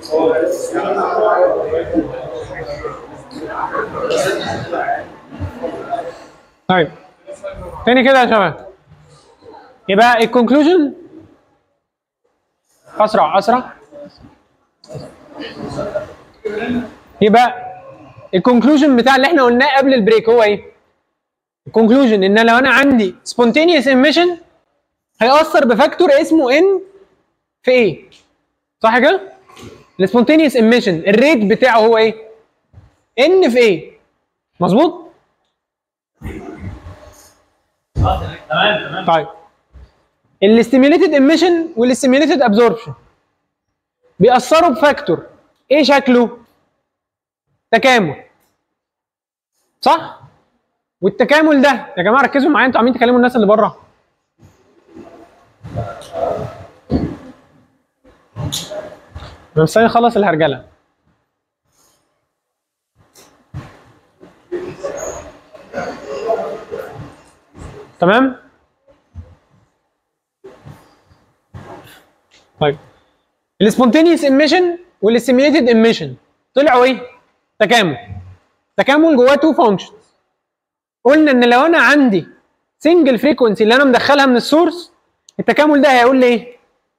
طيب تاني كده يا شباب، يبقى الكونكلوجن اسرع. يبقى الكونكلوجن بتاع اللي احنا قلناه قبل البريك هو ايه؟ الكونكلوجن ان لو انا عندي spontaneous emission هيأثر بفاكتور اسمه ان في ايه؟ صح كده؟ السبونتينيوس ايميشن الريت بتاعه هو ايه؟ ان في ايه؟ مظبوط؟ تمام. طيب الاستيميوليتد ايميشن والاستيميوليتد ابزوربشن بيأثروا بفاكتور ايه شكله؟ تكامل. صح؟ والتكامل ده يا جماعه ركزوا معايا، انتوا عاملين تكلموا الناس اللي بره. بس نخلص الهرجله. تمام؟ طيب السبونتينيوس ايميشن والاستيميوليتد ايميشن طلعوا ايه؟ تكامل جواه تو فانكشنز. قلنا ان لو انا عندي سنجل فريكونسي اللي انا مدخلها من السورس، التكامل ده هيقول لي ايه؟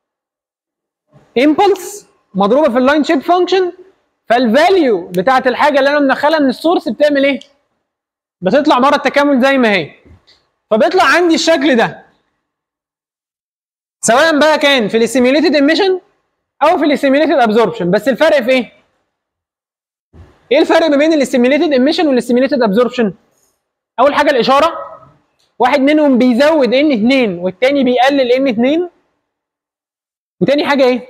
امبلس مضروبه في اللاين شيب فانكشن، فالفاليو بتاعت الحاجه اللي انا مدخلها من السورس بتعمل ايه؟ بتطلع بره التكامل زي ما هي. فبيطلع عندي الشكل ده، سواء بقى كان في الاستيميوليتد ايميشن او في الاستيميوليتد ابزوربشن. بس الفرق في ايه؟ ايه الفرق ما بين الاستيميوليتد ايميشن والاستيميوليتد ابزوربشن؟ اول حاجه الاشاره، واحد منهم بيزود ان 2 والتاني بيقلل ان 2. وتاني حاجه ايه؟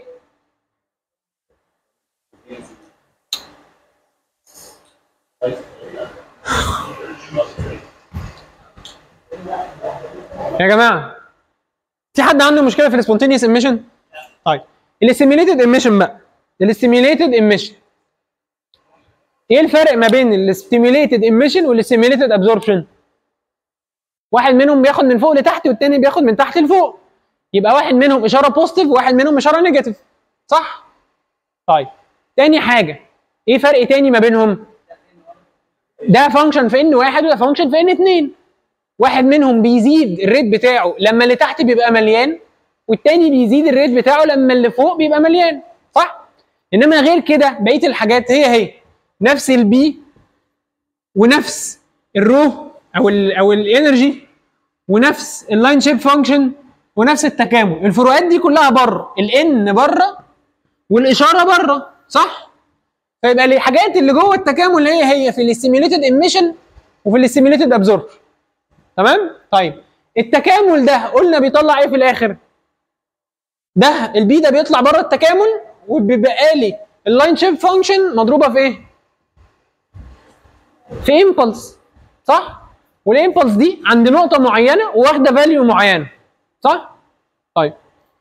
يا جماعه في حد عنده مشكله في السبونتينيوس ايميشن؟ طيب الاستيميوليتد ايميشن بقى، الاستيميوليتد ايميشن ايه الفرق ما بين الاستيميوليتد ايميشن والاستيميوليتد ابزوربشن؟ واحد منهم بياخد من فوق لتحت والتاني بياخد من تحت لفوق، يبقى واحد منهم اشاره بوزيتيف وواحد منهم اشاره نيجاتيف. صح؟ طيب تاني حاجه ايه فرق تاني ما بينهم؟ ده فانكشن في ان واحد وده فانكشن في ان 2. واحد منهم بيزيد الريت بتاعه لما اللي تحت بيبقى مليان، والتاني بيزيد الريت بتاعه لما اللي فوق بيبقى مليان. صح؟ انما غير كده بقيه الحاجات هي نفس البي ونفس الرو او الانرجي ونفس اللاين شيب فانكشن ونفس التكامل. الفروقات دي كلها بره، الان بره والاشاره بره. صح؟ فيبقى الحاجات اللي جوه التكامل هي في الاستيميوليتد ايميشن وفي الاستيميوليتد ابزوربشن. تمام؟ طيب التكامل ده قلنا بيطلع ايه في الاخر؟ ده البي ده بيطلع بره التكامل وبيبقى لي اللاين شيب فانكشن مضروبه في ايه؟ في امبلس. صح؟ والامبلس دي عند نقطه معينه واخده فاليو معينه. صح؟ طيب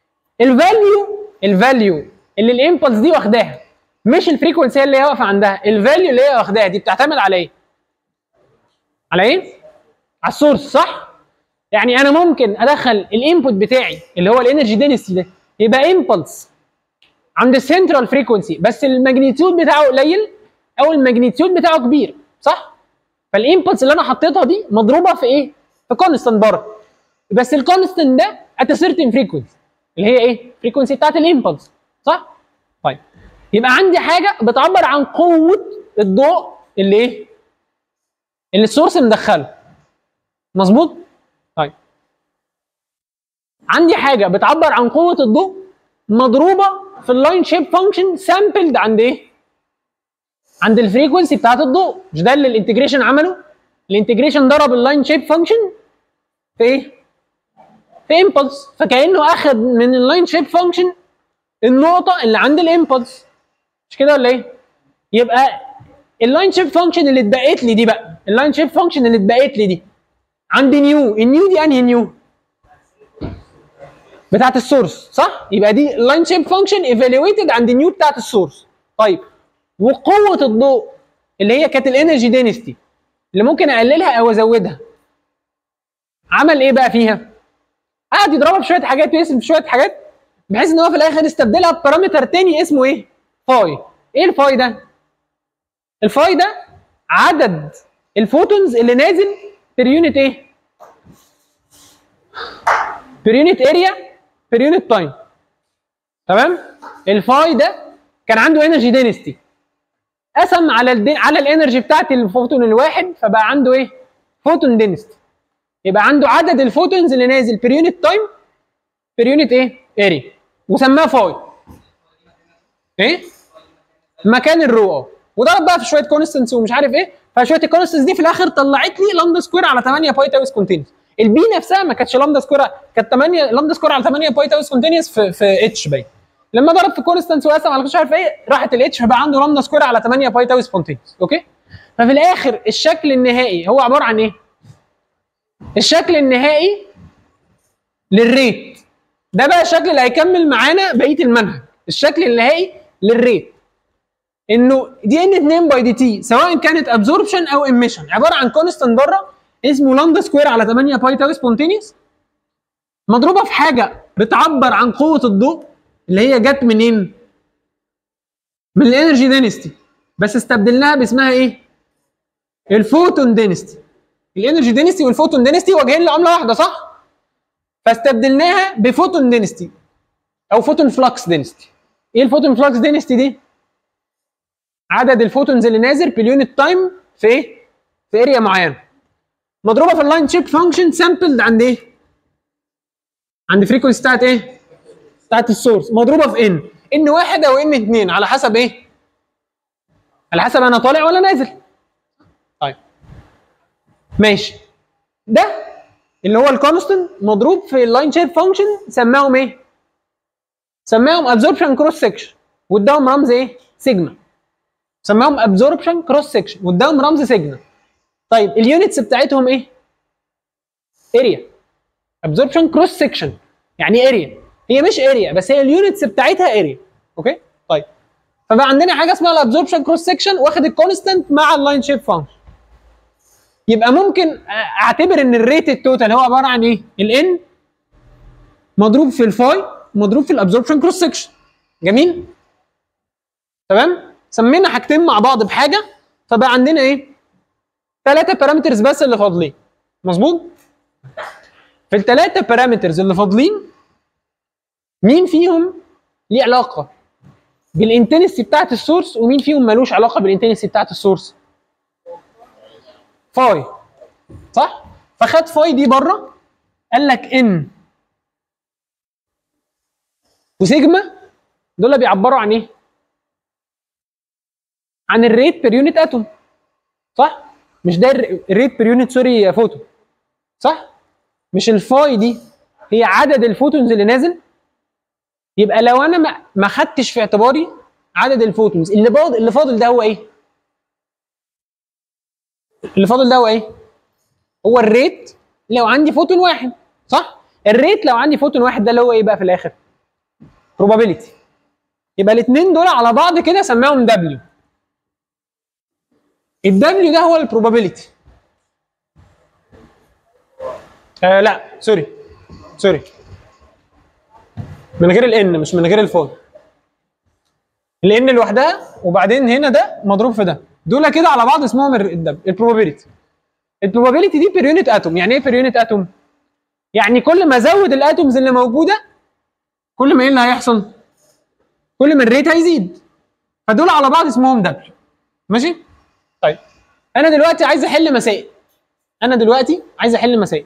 الفاليو اللي الامبلس دي واخداها مش الفريكونسي اللي هي واقفه عندها، الفاليو اللي هي واخداها دي بتعتمد على ايه؟ على ايه؟ على السورس. صح؟ يعني انا ممكن ادخل الانبوت بتاعي اللي هو الانرجي دينستي ده يبقى امبلس عند السنترال فريكونسي بس الماجنتيود بتاعه قليل او الماجنتيود بتاعه كبير. صح؟ فالامبلس اللي انا حطيتها دي مضروبه في ايه؟ في كونستنت بره، بس الكونستنت ده ات سيرتن فريكونسي اللي هي ايه؟ الفريكونسي بتاعت الامبلس. صح؟ طيب يبقى عندي حاجه بتعبر عن قوه الضوء اللي ايه؟ اللي السورس مدخله. مظبوط؟ طيب عندي حاجه بتعبر عن قوه الضوء مضروبه في اللاين شيب فانكشن سامبلد عند ايه؟ عند الفريكونسي بتاعت الضوء. مش ده اللي الانتجريشن عمله؟ الانتجريشن ضرب اللاين شيب فانكشن في ايه؟ في امبلس، فكانه اخذ من اللاين شيب فانكشن النقطه اللي عند الامبلس. مش كده ولا ايه؟ يبقى اللاين شيب فانكشن اللي اتبقت لي دي بقى، اللاين شيب فانكشن اللي اتبقت لي دي عند نيو، النيو دي انهي نيو؟ بتاعت السورس. صح؟ يبقى دي اللاين شيب فانكشن ايفالويتد عند نيو بتاعت السورس. طيب وقوه الضوء اللي هي كانت الانرجي دينستي اللي ممكن اقللها او ازودها، عمل ايه بقى فيها؟ قعد يضربها في شويه حاجات ويقسم في شويه حاجات بحيث ان هو في الاخر استبدلها ببارامتر تاني اسمه ايه؟ فاي. ايه الفاي ده؟ الفاي ده عدد الفوتونز اللي نازل بير يونت ايه؟ بير يونت اريا بير يونت تايم. تمام؟ الفاي ده كان عنده انرجي دينستي، قسم على الانرجي بتاعت الفوتون الواحد، فبقى عنده ايه؟ فوتون دينستي. يبقى عنده عدد الفوتونز اللي نازل بير يونت تايم بير يونت ايه؟ اريا، وسماها فاي. ايه؟ مكان الرو. وضرب بقى في شويه كونستنس ومش عارف ايه، فشويه الكونستنس دي في الاخر طلعت لي لامدا سكوير على 8 باي تاو كونتينوس. البي نفسها ما كانتش لامدا سكوير، كانت 8 لامدا سكوير على 8 باي تاو كونتينوس في اتش باين. لما ضرب في كونستنس وقسم على مش عارف ايه، راحت الاتش، فبقى عنده لامدا سكوير على 8 باي تاو كونتينوس. اوكي؟ ففي الاخر الشكل النهائي هو عباره عن ايه؟ الشكل النهائي للريت ده بقى الشكل اللي هيكمل معانا بقيه المنهج. الشكل النهائي للريت انه دي ان 2 باي دي تي سواء كانت ابزوربشن او ايميشن عباره عن كونستنت بره اسمه لامدا سكوير على 8 باي تاو سبونتينيوس، مضروبه في حاجه بتعبر عن قوه الضوء اللي هي جت منين؟ من الانرجي دينستي، بس استبدلناها باسمها ايه؟ الفوتون دينستي. الانرجي دينستي والفوتون دينستي واجهين لعمله واحده صح؟ فاستبدلناها بفوتون دينستي او فوتون فلكس دينستي. ايه الفوتون فلكس دينستي دي؟ عدد الفوتونز اللي نازل باليونت تايم في ايه؟ في اريا معينه. مضروبه في اللاين شيب فانكشن سامبلد عند ايه؟ عند فريكونسي بتاعت ايه؟ بتاعت السورس، مضروبه في ان واحد او ان اثنين على حسب ايه؟ على حسب انا طالع ولا نازل. طيب ماشي، ده اللي هو الكونستنت مضروب في اللاين شيب فانكشن، سماهم ايه؟ سماهم ابزوربشن كروس سكشن واداهم رمز ايه؟ سيجما. سماهم ابزوربشن كروس سكشن واداهم رمز سيجما. طيب اليونتس بتاعتهم ايه؟ اريا. ابزوربشن كروس سكشن يعني اريا، هي مش اريا بس هي اليونتس بتاعتها اريا. اوكي؟ طيب فبقى عندنا حاجه اسمها الابزوربشن كروس سكشن واخد الكونستنت مع اللاين شيب فانكشن. يبقى ممكن اعتبر ان الريت التوتال هو عباره عن ايه؟ الان مضروب في الفاي مضروب في الابزوربشن كروس سكشن. جميل؟ تمام؟ سمينا حاجتين مع بعض بحاجه، فبقى عندنا ايه؟ 3 بارامترز بس اللي فاضلين. مظبوط؟ في ال3 بارامترز اللي فاضلين مين فيهم ليه علاقه بالانتنسي بتاعت السورس ومين فيهم ملوش علاقه بالانتنسي بتاعت السورس؟ فاي. صح؟ فخد فاي دي بره، قال لك ان وسيجما دول بيعبروا عن ايه؟ عن الريت بير يونت اتوم. صح؟ مش ده الريت بير يونت سوري فوتون. صح؟ مش الفاي دي هي عدد الفوتونز اللي نازل؟ يبقى لو انا ما خدتش في اعتباري عدد الفوتونز اللي فاضل ده هو ايه؟ اللي فاضل ده هو ايه؟ هو الريت لو عندي فوتون واحد. صح؟ الريت لو عندي فوتون واحد ده اللي هو ايه بقى في الاخر؟ probability. يبقى الاثنين دول على بعض كده سماهم دبليو. الدبليو ده هو البروبابيلتي. لا سوري من غير الان مش من غير الفاي. الان لوحدها وبعدين هنا ده مضروب في ده، دول كده على بعض اسمهم البروبابيلتي. البروبابيلتي دي بير يونت اتوم. يعني ايه بير يونت اتوم؟ يعني كل ما ازود الاتومز اللي موجوده كل ما ايه اللي هيحصل؟ كل ما الريت هيزيد. فدول على بعض اسمهم دبليو. ماشي؟ طيب انا دلوقتي عايز احل مسائل.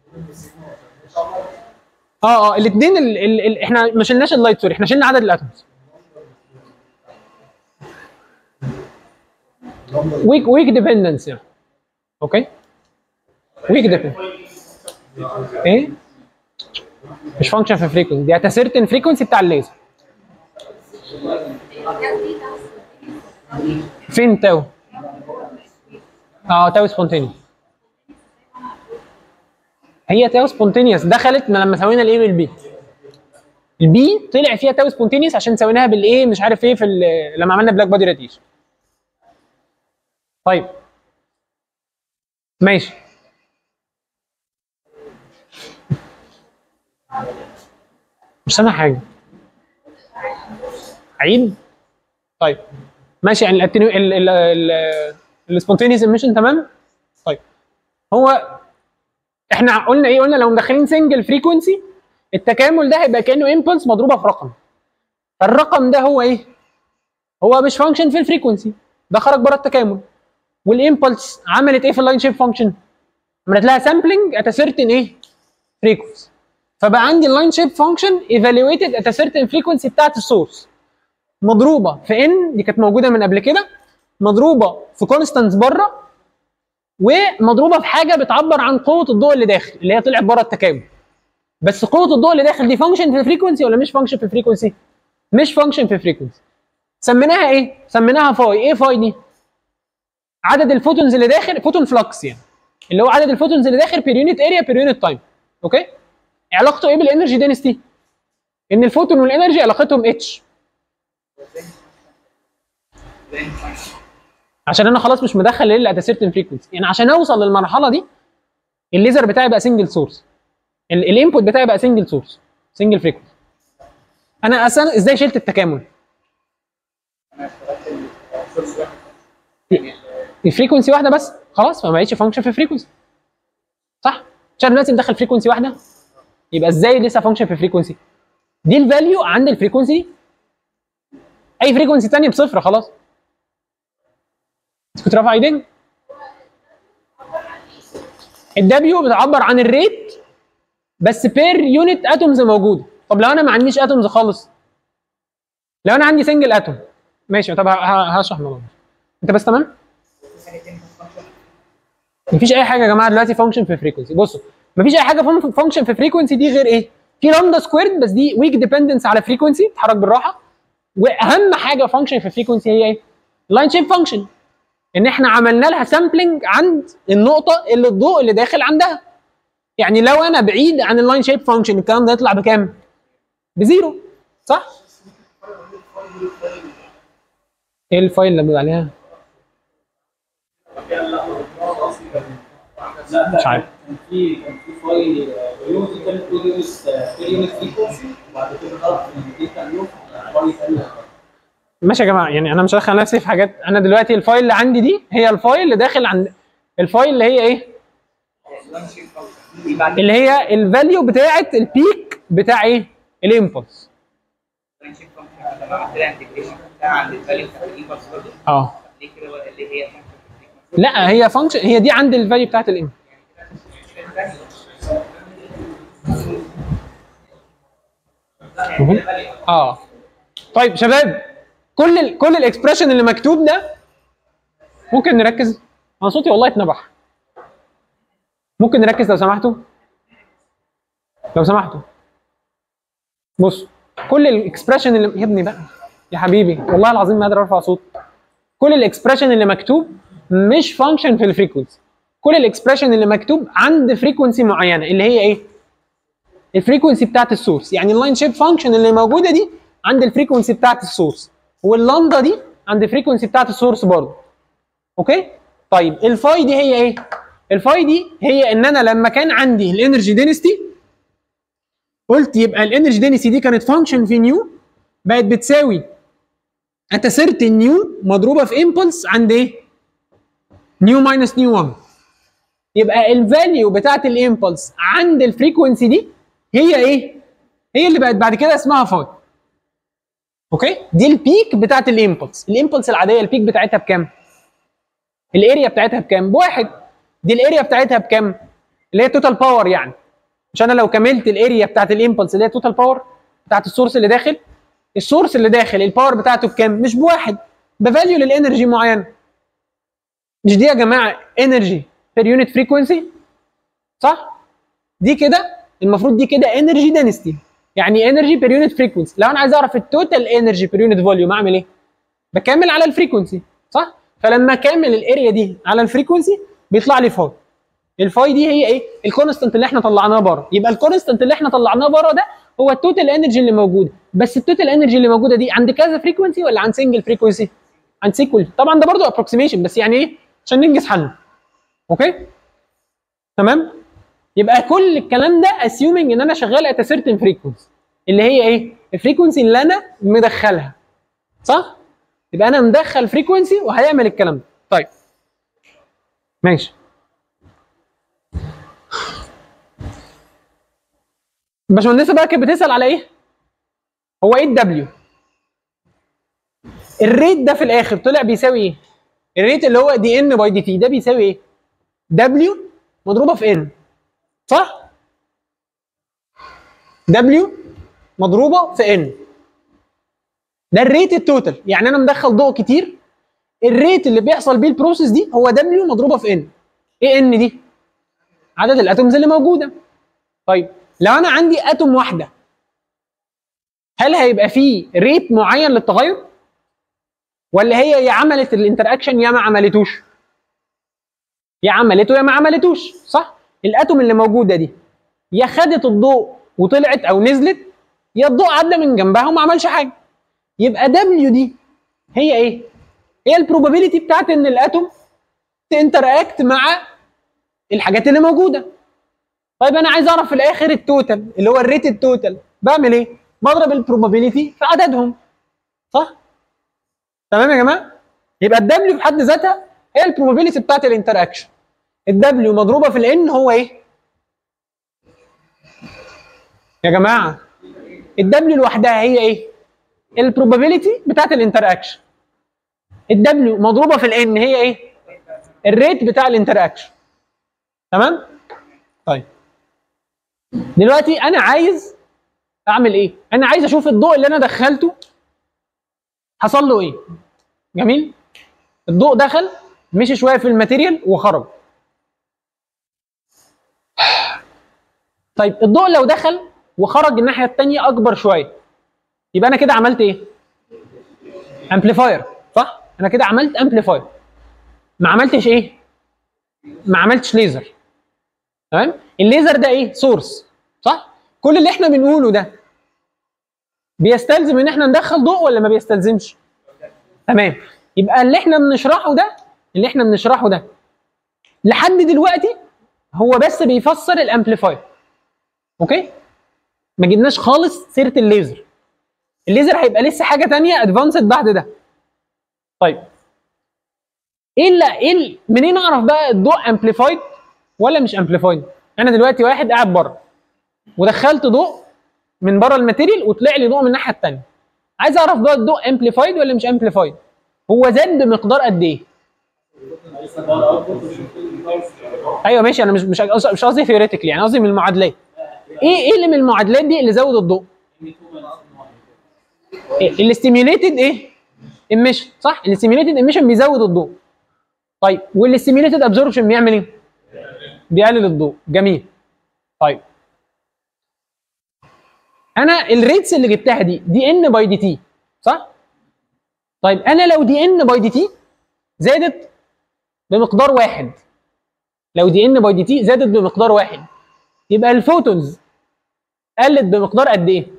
الاثنين احنا ما شلناش اللايت سوري، احنا شلنا عدد الاتومز. ويك ديبندنس يعني. اوكي؟ ويك ديبندنس ايه؟ مش فانكشن في فريكونسي، دي اتسيرتن فريكونسي بتاع الليزر. فين تاو؟ تاو سبونتينيوس. هي تاو سبونتينيوس دخلت لما سوينا الايه بالبي. البي طلع فيها تاو سبونتينيوس عشان سويناها بالايه مش عارف ايه لما عملنا بلاك بادي راديشن. طيب ماشي. مش سامع حاجه. عيد. طيب ماشي، يعني السبونتينيوس ايميشن تمام. طيب هو احنا قلنا ايه؟ قلنا لو مدخلين سنجل فريكونسي التكامل ده هيبقى كانه امبلس مضروبه في رقم. فالرقم ده هو ايه؟ هو مش فانكشن في الفريكونسي، ده خرج بره التكامل. والامبلس عملت ايه في اللاين شيب فانكشن؟ عملت لها سامبلنج ات سيرتن ايه؟ فريكونسي. فبقى عندي اللاين شيب فانكشن ايفالويتد ات سيرتن فريكونسي بتاعت السورس، مضروبه في ان دي كانت موجوده من قبل كده، مضروبه في كونستانتس بره، ومضروبه في حاجه بتعبر عن قوه الضوء اللي داخل اللي هي طلعت بره التكامل. بس قوه الضوء اللي داخل دي فانكشن في الفريكونسي ولا مش فانكشن في الفريكونسي؟ مش فانكشن في الفريكونسي. سميناها ايه؟ سميناها فاي. ايه فاي دي؟ عدد الفوتونز اللي داخل، فوتون فلكس يعني، اللي هو عدد الفوتونز اللي داخل بير يونت اريا بير يونت تايم. اوكي؟ علاقته ايه بالانرجي دينستي؟ ان الفوتون والانرجي علاقتهم اتش. عشان انا خلاص مش مدخل الا ات سيرتن فريكونسي، يعني عشان اوصل للمرحله دي الليزر بتاعي بقى سنجل سورس، الانبوت بتاعي بقى سنجل سورس، سنجل فريكونسي. انا اصلا ازاي شلت التكامل؟ الفريكونسي واحده بس، خلاص فما بقتش فانكشن في فريكونسي. صح؟ عشان دلوقتي مدخل فريكونسي واحده، يبقى ازاي لسه فانكشن في فريكونسي؟ دي الفاليو عند الفريكونسي دي. اي فريكونسي ثانيه بصفر خلاص. كنت رافع ايدين؟ الدبليو بتعبر عن الريت بس بير يونت اتومز موجوده. طب لو انا ما عنديش اتومز خالص، لو انا عندي سنجل اتوم، ماشي. طب هشرح الموضوع انت بس. تمام؟ مفيش اي حاجه يا جماعه دلوقتي فانكشن في فريكونسي. بصوا، مفيش اي حاجه فانكشن في فريكونسي دي غير ايه؟ في لامدا سكويرد، بس دي ويك ديبندنس على فريكونسي، تتحرك بالراحه. واهم حاجه فانكشن في فريكونسي هي ايه؟ لاين شيب فانكشن، ان احنا عملنا لها سامبلنج عند النقطه اللي الضوء اللي داخل عندها. يعني لو انا بعيد عن اللاين شيب فانكشن الكلام ده يطلع بكام؟ بزيرو. صح؟ ايه الفايل اللي بنقول عليها؟ مش عارف. كان في فايل يونت كانت بتدرس يونت فريكونسي وبعد كده خرج في الداتا يوم فايل ثاني. ماشي يا جماعه، يعني انا مش هدخل نفسي في حاجات. انا دلوقتي الفايل اللي عندي دي هي الفايل اللي داخل عند الفايل اللي هي ايه؟ اللي هي الفاليو بتاعه البيك بتاع ايه؟ الامبلس. اه لا، هي فانكشن، هي دي عند الفاليو بتاعت الام. اه طيب شباب، كل الاكسبريشن اللي مكتوب ده ممكن نركز. انا صوتي والله اتنبح. ممكن نركز لو سمحتوا؟ لو سمحتوا بص، كل الاكسبريشن اللي يا ابني بقى يا حبيبي والله العظيم ما قادر ارفع صوت. كل الاكسبريشن اللي مكتوب مش فانكشن في الفريكونسي. كل الاكسبريشن اللي مكتوب عند فريكونسي معينه اللي هي ايه؟ الفريكونسي بتاعت السورس. يعني اللاين شيب فانكشن اللي موجوده دي عند الفريكونسي بتاعت السورس، واللامدا دي عند الفريكونسي بتاعت السورس برضه. اوكي؟ طيب الفاي دي هي ايه؟ الفاي دي هي ان انا لما كان عندي الانرجي دينستي قلت يبقى الانرجي دينستي دي كانت فانكشن في نيو، بقت بتساوي اتسرت النيو مضروبه في امبلس عند ايه؟ نيو ماينس نيو 1. يبقى الفاليو بتاعت الامبلس عند الفريكونسي دي هي ايه؟ هي اللي بقت بعد كده اسمها فاي. اوكي؟ دي البيك بتاعت الامبلس. الامبلس العاديه البيك بتاعتها بكام؟ الاريا بتاعتها بكام؟ بواحد. دي الاريا بتاعتها بكام؟ اللي هي توتال باور يعني. مش انا لو كملت الاريا بتاعت الامبلس اللي هي توتال باور بتاعت السورس اللي داخل، السورس اللي داخل الباور بتاعته بكام؟ مش بواحد، بفاليو للانرجي معينه. مش دي يا جماعه انرجي بير يونت فريكونسي؟ صح؟ دي كده المفروض دي كده انرجي دنسيتي، يعني انرجي بير يونت فريكونسي. لو انا عايز اعرف التوتال انرجي بير يونت فوليوم اعمل ايه؟ بكمل على الفريكونسي. صح؟ فلما اكمل الاريا دي على الفريكونسي بيطلع لي فاي. الفاي دي هي ايه؟ الكونستنت اللي احنا طلعناه بره. يبقى الكونستنت اللي احنا طلعناه بره ده هو التوتال انرجي اللي موجوده. بس التوتال انرجي اللي موجوده دي عند كذا فريكونسي ولا عند سنجل فريكونسي؟ عند سيكول. طبعا ده برضو ابروكسيميشن، بس يعني ايه؟ عشان ننجز حل. اوكي؟ تمام؟ يبقى كل الكلام ده اسيومنج ان انا شغال ات سيرتن فريكونسي اللي هي ايه؟ الفريكونسي اللي انا مدخلها. صح؟ يبقى انا مدخل فريكونسي وهيعمل الكلام ده. طيب ماشي. الباشمهندسه بقى كانت بتسال على ايه؟ هو ايه الدبليو؟ الريت ده في الاخر طلع بيساوي ايه؟ الريت اللي هو دي ان باي دي تي ده بيساوي ايه؟ دبليو مضروبه في ان، صح؟ دبليو مضروبه في ان، ده الريت التوتال. يعني انا مدخل ضوء كتير، الريت اللي بيحصل بيه البروسيس دي هو دبليو مضروبه في ان. ايه ان دي؟ عدد الاتومز اللي موجوده. طيب لو انا عندي اتوم واحده، هل هيبقى فيه ريت معين للتغير؟ ولا هي يا عملت الانتراكشن يا ما عملتوش؟ يا عملته يا ما عملتوش، صح؟ الاتوم اللي موجوده دي يا خدت الضوء وطلعت او نزلت، يا الضوء عدى من جنبها وما عملش حاجه. يبقى دبليو دي هي ايه؟ هي البروبابيلتي بتاعت ان الاتوم تنتراكت مع الحاجات اللي موجوده. طيب انا عايز اعرف في الاخر التوتال اللي هو الريت التوتال، بعمل ايه؟ بضرب البروبابيلتي في عددهم، صح؟ تمام يا جماعه؟ يبقى الدبليو في حد ذاتها هي البروبابيلتي بتاعت الانتراكشن. الدبليو مضروبه في الان هو ايه؟ يا جماعه الدبليو لوحدها هي ايه؟ البروبابيلتي بتاعت الانتراكشن. الدبليو مضروبه في الان هي ايه؟ الريت بتاع الانتراكشن. تمام؟ طيب دلوقتي انا عايز اعمل ايه؟ انا عايز اشوف الضوء اللي انا دخلته حصل له ايه؟ جميل؟ الضوء دخل مشي شويه في الماتيريال وخرج. طيب الضوء لو دخل وخرج الناحيه الثانيه اكبر شويه، يبقى انا كده عملت ايه؟ امبليفاير، صح؟ انا كده عملت امبليفاير. ما عملتش ايه؟ ما عملتش ليزر. تمام؟ الليزر ده ايه؟ سورس، صح؟ كل اللي احنا بنقوله ده بيستلزم ان احنا ندخل ضوء ولا ما بيستلزمش؟ تمام. يبقى اللي احنا بنشرحه ده لحد دلوقتي هو بس بيفسر الامبليفاير. اوكي؟ ما جبناش خالص سيره الليزر. الليزر هيبقى لسه حاجه ثانيه ادفانسد بعد ده. طيب منين اعرف بقى الضوء امبليفايد ولا مش امبليفايد؟ انا دلوقتي واحد قاعد بره ودخلت ضوء من بره الماتيريال وطلع لي ضوء من الناحيه الثانيه. عايز اعرف بقى الضوء امبليفايد ولا مش امبليفايد؟ هو زاد بمقدار قد ايه؟ ايوه ماشي، انا مش قصدي ثيوريتيكلي، يعني قصدي من المعادلات. ايه اللي من المعادلات دي اللي زود الضوء؟ الاستيميوليتد ايه؟ ايميشن، صح؟ الاستيميوليتد ايميشن بيزود الضوء. طيب والاستيميوليتد ابزوربشن بيعمل ايه؟ بيقلل الضوء. جميل. طيب انا الريتس اللي جبتها دي ان باي دي تي، صح؟ طيب انا لو دي ان باي دي تي زادت بمقدار واحد، لو دي ان باي دي تي زادت بمقدار واحد، يبقى الفوتونز قلت بمقدار قد ايه؟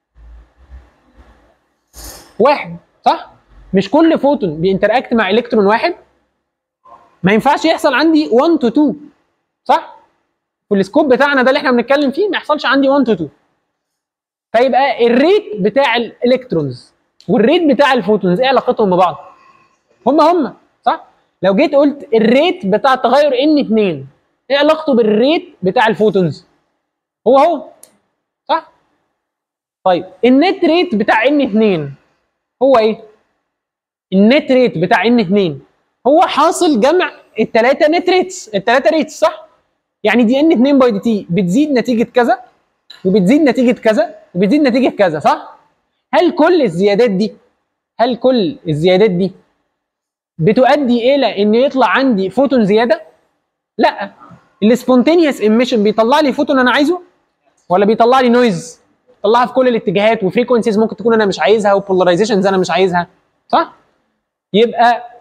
واحد، صح؟ مش كل فوتون بينتراكت مع الكترون واحد. ما ينفعش يحصل عندي 1 تو 2، صح؟ في السكوب بتاعنا ده اللي احنا بنتكلم فيه ما يحصلش عندي 1 تو 2. فيبقى الريت بتاع الالكترونز والريت بتاع الفوتونز ايه علاقتهم ببعض؟ هم صح؟ لو جيت قلت الريت بتاع تغير N2 ايه علاقته بالريت بتاع الفوتونز؟ هو صح؟ طيب النت ريت بتاع N2 هو ايه؟ النت ريت بتاع N2 هو حاصل جمع الثلاثه نت ريتس، الثلاثه ريتس، صح؟ يعني دي N2 باي دي تي بتزيد نتيجه كذا وبتزيد نتيجه كذا وبتزيد نتيجه كذا، صح؟ هل كل الزيادات دي بتؤدي الى ان يطلع عندي فوتون زياده؟ لا. السبونتينيوس ايميشن بيطلع لي فوتون انا عايزه ولا بيطلع لي نويز؟ طلعها في كل الاتجاهات وفريكونسيز ممكن تكون انا مش عايزها وبولاريزيشنز انا مش عايزها، صح؟ يبقى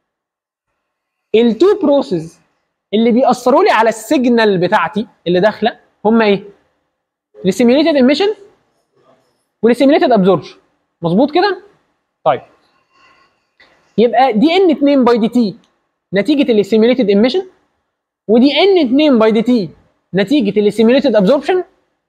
التو بروسيس اللي بيأثروا لي على السيجنال بتاعتي اللي داخله هم ايه؟ السيميوليتد ايميشن والسيميوليتد ابزوربشن. مظبوط كده؟ طيب يبقى دي N2 باي دي تي نتيجه السيميوليتد ايميشن ودي N2 باي دي تي نتيجه السيميوليتد ابزوربشن،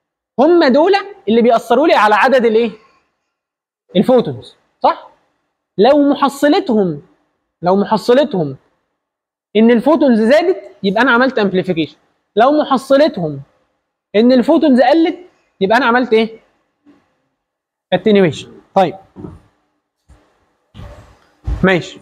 هم دول اللي بيأثروا لي على عدد الايه؟ الفوتونز، صح؟ لو محصلتهم ان الفوتونز زادت يبقى انا عملت امبليفيكيشن، لو محصلتهم ان الفوتونز قلت يبقى انا عملت ايه؟ اتنيويشن. طيب ماشي.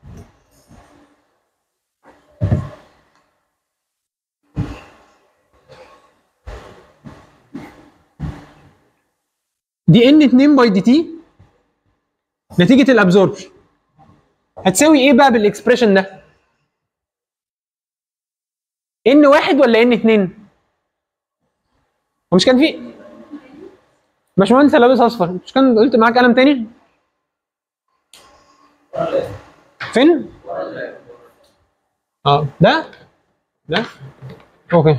دي ان 2 باي دي تي نتيجه الابزوربشن هتساوي ايه بقى بالاكسبريشن ده؟ ان واحد ولا ان 2؟ ومش كان في باشمهندس لابس اصفر، مش كان قلت معاك قلم تاني؟ فين؟ ده اوكي.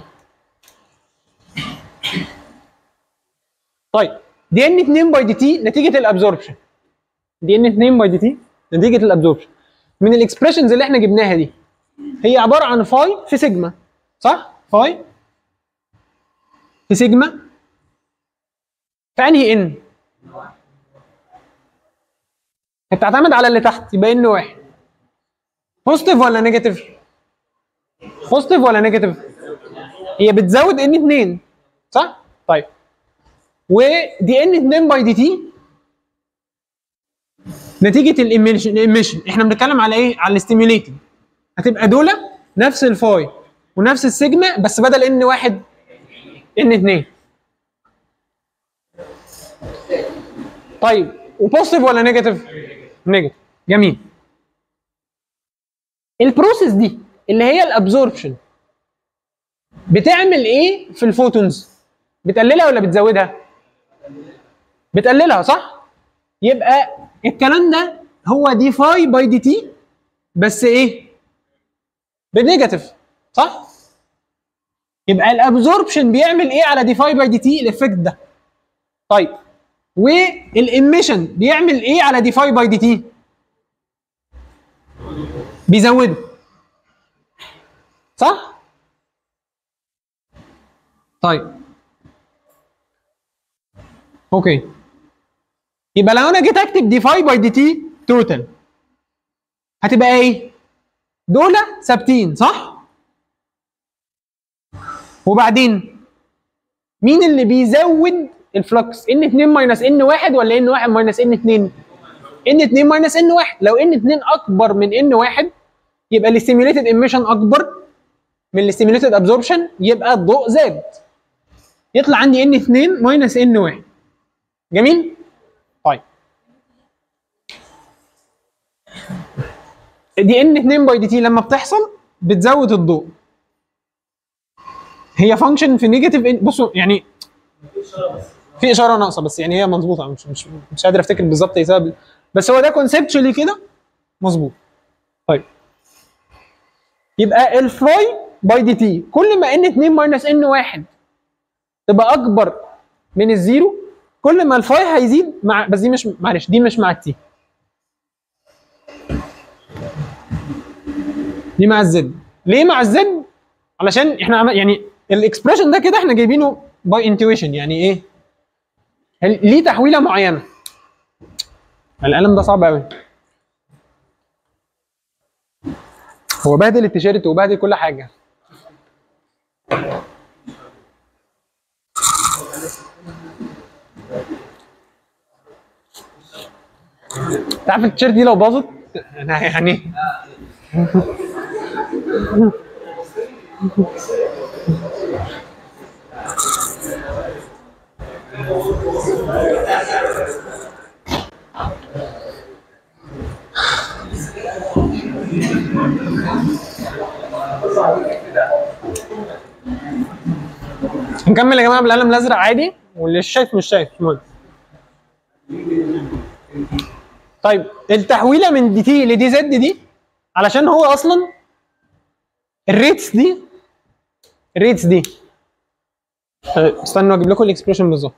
طيب دي ان 2 باي دي تي نتيجه الابزوربشن، دي ان 2 باي دي تي نتيجه الابزوربشن من الاكسبريشنز اللي احنا جبناها دي هي عباره عن فاي في سيجما، صح؟ فاي في سيجما في انهي ان؟ بتعتمد على اللي تحت، يبقى ان واحد. بوزيتيف ولا نيجاتيف؟ بوزيتيف ولا نيجاتيف؟ هي بتزود ان 2 صح؟ طيب ودي ان 2 باي دي تي نتيجه الاميشن احنا بنتكلم على ايه؟ على الاستيميوليتد، هتبقى دول نفس الفاي ونفس السيجما بس بدل ان واحد ان 2. طيب وبوزيتيف ولا نيجاتيف؟ نيجاتيف. جميل. البروسيس دي اللي هي الابزوربشن بتعمل ايه في الفوتونز؟ بتقللها ولا بتزودها؟ بتقللها صح؟ يبقى الكلام ده هو دي فاي باي دي تي بس ايه؟ بنيجاتيف صح؟ يبقى الابزوربشن بيعمل ايه على دي فاي باي دي تي؟ الافكت ده. طيب والاميشن بيعمل ايه على دي فاي باي دي تي؟ بيزوده صح؟ طيب اوكي. يبقى لو انا جيت اكتب دي فاي باي دي تي توتال هتبقى ايه؟ دول ثابتين صح؟ وبعدين مين اللي بيزود الفلكس؟ ان 2 ماينس ان 1 ولا ان 1 ماينس ان 2؟ ان 2 ماينس ان 1. لو ان 2 اكبر من ان 1 يبقى الاستيميوليتد ايميشن اكبر من الاستيميوليتد ابزوربشن، يبقى الضوء زاد، يطلع عندي ان 2 ماينس ان 1. جميل؟ طيب دي ان 2 باي دي تي لما بتحصل بتزود الضوء، هي فانكشن في نيجاتيف. بصوا يعني في اشاره ناقصه بس يعني هي مظبوطه، مش قادر افتكر بالظبط ايه سبب، بس هو ده كونسبشولي كده مظبوط. طيب يبقى الفاي باي دي تي كل ما ان 2 ماينس ان 1 تبقى اكبر من الزيرو كل ما الفاي هيزيد مع، بس دي مش، معلش دي مش مع التي، دي مع الزد. ليه مع الزد؟ علشان احنا يعني الاكسبريشن ده كده احنا جايبينه باي انتويشن، يعني ايه؟ ليه تحويله معينه. القلم ده صعب قوي، هو بهدل التيشيرت وبهدل كل حاجه. تعرف التيشيرت دي لو باظت انا يعني نكمل يا جماعه بالقلم الازرق عادي، واللي مش شايف مش شايف. طيب التحويله من دي تي لدي زد دي علشان هو اصلا الريتس دي استنوا اجيب لكم الاكسبريشن بالظبط.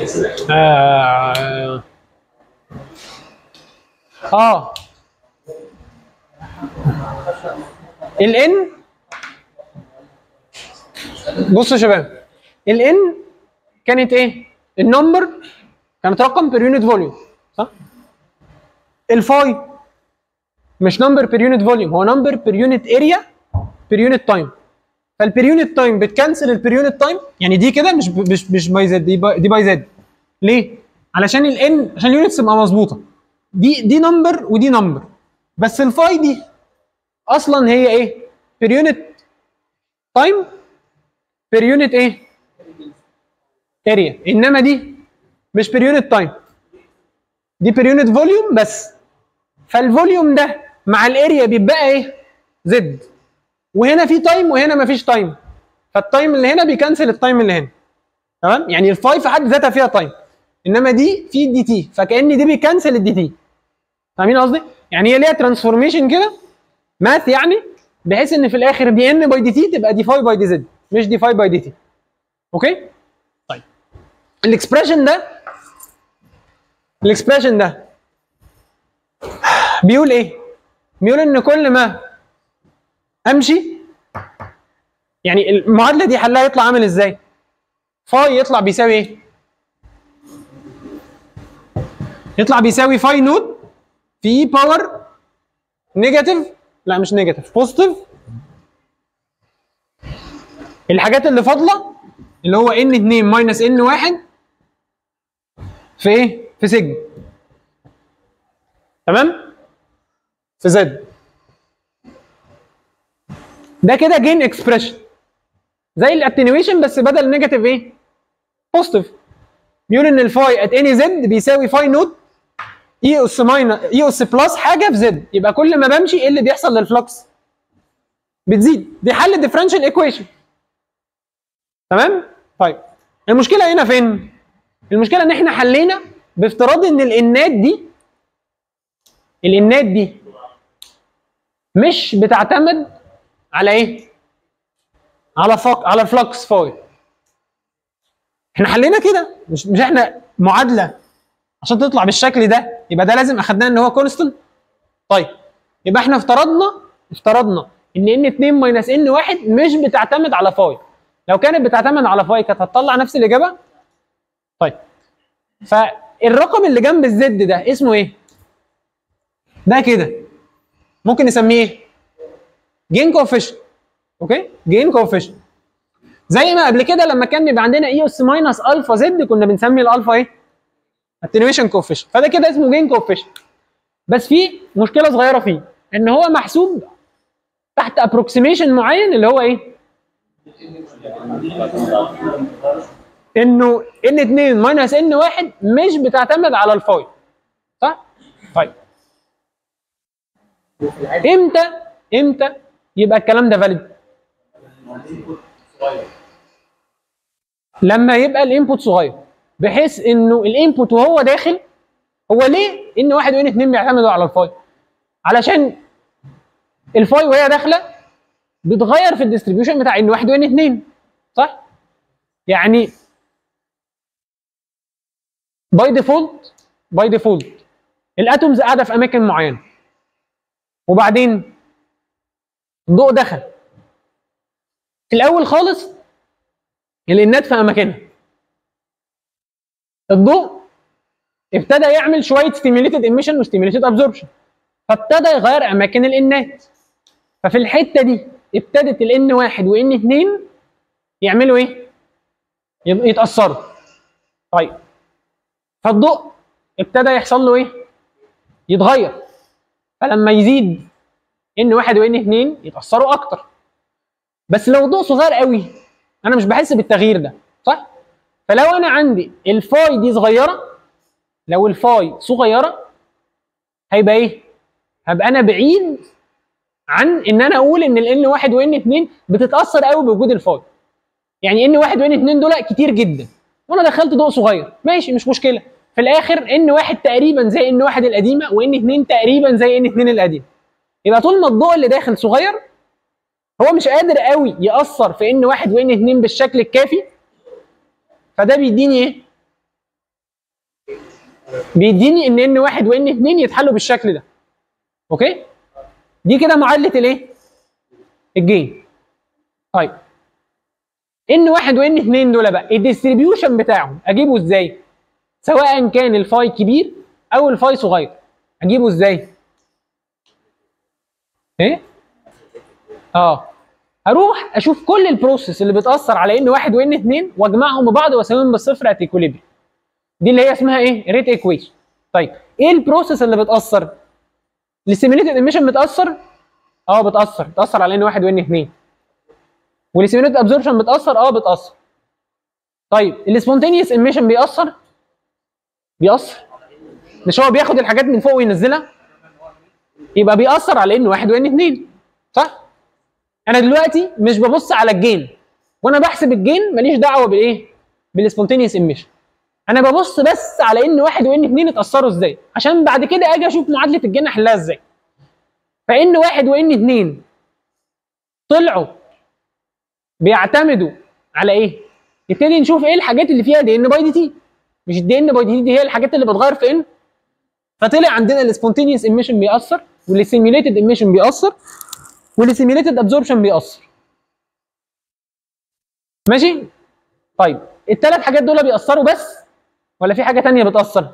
الان، بصوا يا شباب، الان كانت ايه؟ النمبر كانت رقم بير يونت فوليوم، صح؟ الفاي مش نمبر بير يونت فوليوم، هو نمبر بير يونت اريا بير يونت تايم. فالبير يونت تايم بتكنسل البير يونت تايم، يعني دي كده مش باي زد، دي باي زد. ليه؟ علشان الان، عشان اليونتس تبقى مظبوطه. دي نمبر ودي نمبر، بس الفاي دي اصلا هي ايه؟ بير يونت تايم بير يونت ايه؟ اريا. انما دي مش بير يونت تايم، دي بير يونت فوليوم بس. فالفوليوم ده مع الاريا بيبقى ايه؟ زد. وهنا في تايم وهنا مفيش تايم، فالتايم اللي هنا بيكنسل التايم اللي هنا. تمام؟ يعني الفاي في حد ذاتها فيها تايم، انما دي في دي تي، فكأن دي بيكنسل الدي تي. فاهمين قصدي؟ يعني هي ليها ترانسفورميشن كده ماث، يعني بحيث ان في الاخر دي ان باي دي تي تبقى دي فاي باي دي زد، مش دي فاي باي دي تي. اوكي؟ طيب الاكسبريشن ده بيقول ايه؟ بيقول ان كل ما امشي، يعني المعادله دي حلها يطلع عامل ازاي؟ فاي يطلع بيساوي ايه؟ يطلع بيساوي فاي نود في اي باور نيجاتيف، لا مش نيجاتيف، بوزيتيف، الحاجات اللي فاضله اللي هو ان 2 ماينس ان 1 في ايه؟ في سيجما. تمام؟ في زد. ده كده جين اكسبريشن زي الاتنيويشن، بس بدل نيجاتيف ايه؟ بوزيتيف. بيقول ان الفاي ات اني زد بيساوي فاي نود اي اس ماينس اي اس بلس حاجه في زد. يبقى كل ما بمشي ايه اللي بيحصل للفلكس؟ بتزيد. دي حل الديفرنشال ايكويشن. تمام؟ طيب المشكله هنا فين؟ المشكله ان احنا حلينا بافتراض ان الانات دي مش بتعتمد على ايه؟ على فلكس فاي. احنا حلينا كده، مش احنا معادله عشان تطلع بالشكل ده يبقى ده لازم اخدناه ان هو كونستنت. طيب يبقى احنا افترضنا ان 2 ماينس ان 1 مش بتعتمد على فاي. لو كانت بتعتمد على فاي كانت هتطلع نفس الاجابه. طيب فالرقم اللي جنب الزد ده اسمه ايه؟ ده كده ممكن نسميه ايه؟ جين كوفيشنت. اوكي؟ جين كوفيشنت. زي ما قبل كده لما كان بيبقى عندنا اي اس ماينس الفا زد كنا بنسمي الالفا ايه؟ اتنيويشن كوفيشنت. فده كده اسمه جين كوفيشنت. بس في مشكله صغيره فيه، ان هو محسوب تحت ابروكسيميشن معين اللي هو ايه؟ انه ان 2 ماينس ان 1 مش بتعتمد على الفاي. صح؟ طيب امتى يبقى الكلام ده فاليد؟ لما يبقى الانبوت صغير، بحيث انه الانبوت وهو داخل، هو ليه ان 1 وان 2 بيعتمدوا على الفاي؟ علشان الفاي وهي داخله بتغير في الديستريبيوشن بتاع ان 1 وان 2. صح؟ يعني باي ديفولت الاتومز قاعده في اماكن معينه، وبعدين الضوء دخل. في الاول خالص الانات في اماكنها، الضوء ابتدى يعمل شويه ستيميوليتد ايميشن وستيميوليتد ابزوربشن، فابتدى يغير اماكن الانات. ففي الحته دي ابتدت الان 1 وان 2 يعملوا ايه؟ يتاثروا. طيب فالضوء ابتدى يحصل له ايه؟ يتغير. فلما يزيد ان 1 وان 2 يتاثروا اكتر. بس لو الضوء صغير قوي انا مش بحس بالتغيير ده. صح؟ فلو انا عندي الفاي دي صغيره، لو الفاي صغيره هيبقى ايه؟ هبقى انا بعيد عن ان انا اقول ان الان 1 وان 2 بتتاثر قوي بوجود الفاي. يعني ان 1 وان 2 دول كتير جدا، وانا دخلت ضوء صغير، ماشي مش مشكله. في الاخر ان 1 تقريبا زي ان 1 القديمه، وان 2 تقريبا زي ان 2 القديمه. يبقى طول ما الضوء اللي داخل صغير هو مش قادر قوي ياثر في ان 1 وان 2 بالشكل الكافي، فده بيديني ايه؟ بيديني ان واحد وان اتنين يتحلوا بالشكل ده. اوكي؟ دي كده معادله الايه؟ الجين. طيب ان واحد وان اتنين دول بقى الديستريبيوشن بتاعهم اجيبه ازاي؟ سواء كان الفاي كبير او الفاي صغير، اجيبه ازاي؟ ايه؟ هروح اشوف كل البروسيس اللي بتاثر على ان واحد وان اتنين واجمعهم ببعض واساويهم بالصفر ات ايكوليبريم. دي اللي هي اسمها ايه؟ ريت ايكويشن. طيب ايه البروسيس اللي بتاثر؟ السيميليتد ايميشن بتاثر؟ بتاثر على ان واحد وان اتنين. والسيميليتد ابزوربشن بتاثر؟ بتاثر. طيب السبونتينيوس ايميشن بيأثر؟ مش هو بياخد الحاجات من فوق وينزلها؟ يبقى بيأثر على ان واحد وان اتنين، صح؟ انا دلوقتي مش ببص على الجين، وانا بحسب الجين ماليش دعوه بالايه؟ بالسبونتينيوس ايميشن. انا ببص بس على ان واحد وان اتنين اتاثروا ازاي، عشان بعد كده اجي اشوف معادله الجين احلها ازاي. فان واحد وان اتنين طلعوا بيعتمدوا على ايه؟ نبتدي نشوف ايه الحاجات اللي فيها دي ان باي دي تي. مش الدي ان باي دي تي دي هي الحاجات اللي بتغير في ان. فطلع عندنا السبونتينيوس ايميشن بيأثر، والسيميوليتد ايميشن بيأثر، والسيميوليتد ابزوربشن بيأثر. ماشي؟ طيب الثلاث حاجات دول بيأثروا بس ولا في حاجه ثانيه بتأثر؟